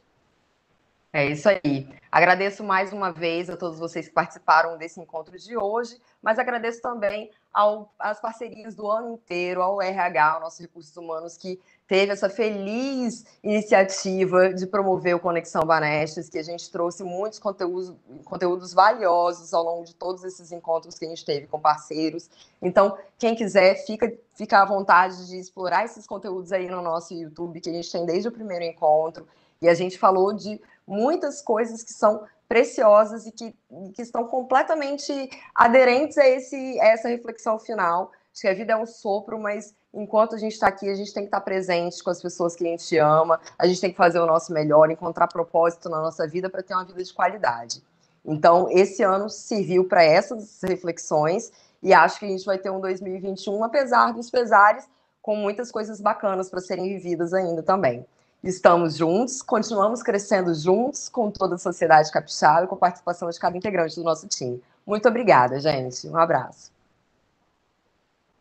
É isso aí. Agradeço mais uma vez a todos vocês que participaram desse encontro de hoje, mas agradeço também ao, às parcerias do ano inteiro, ao R H, ao nossos recursos humanos, que teve essa feliz iniciativa de promover o Conexão Banestes, que a gente trouxe muitos conteúdos, conteúdos valiosos ao longo de todos esses encontros que a gente teve com parceiros. Então, quem quiser, fica, fica à vontade de explorar esses conteúdos aí no nosso YouTube, que a gente tem desde o primeiro encontro, e a gente falou de muitas coisas que são preciosas e que, que estão completamente aderentes a, esse, a essa reflexão final. Acho que a vida é um sopro, mas enquanto a gente está aqui, a gente tem que estar presente com as pessoas que a gente ama, a gente tem que fazer o nosso melhor, encontrar propósito na nossa vida para ter uma vida de qualidade. Então, esse ano serviu para essas reflexões e acho que a gente vai ter um dois mil e vinte e um, apesar dos pesares, com muitas coisas bacanas para serem vividas ainda também. Estamos juntos, continuamos crescendo juntos com toda a sociedade capixaba e com a participação de cada integrante do nosso time. Muito obrigada, gente. Um abraço.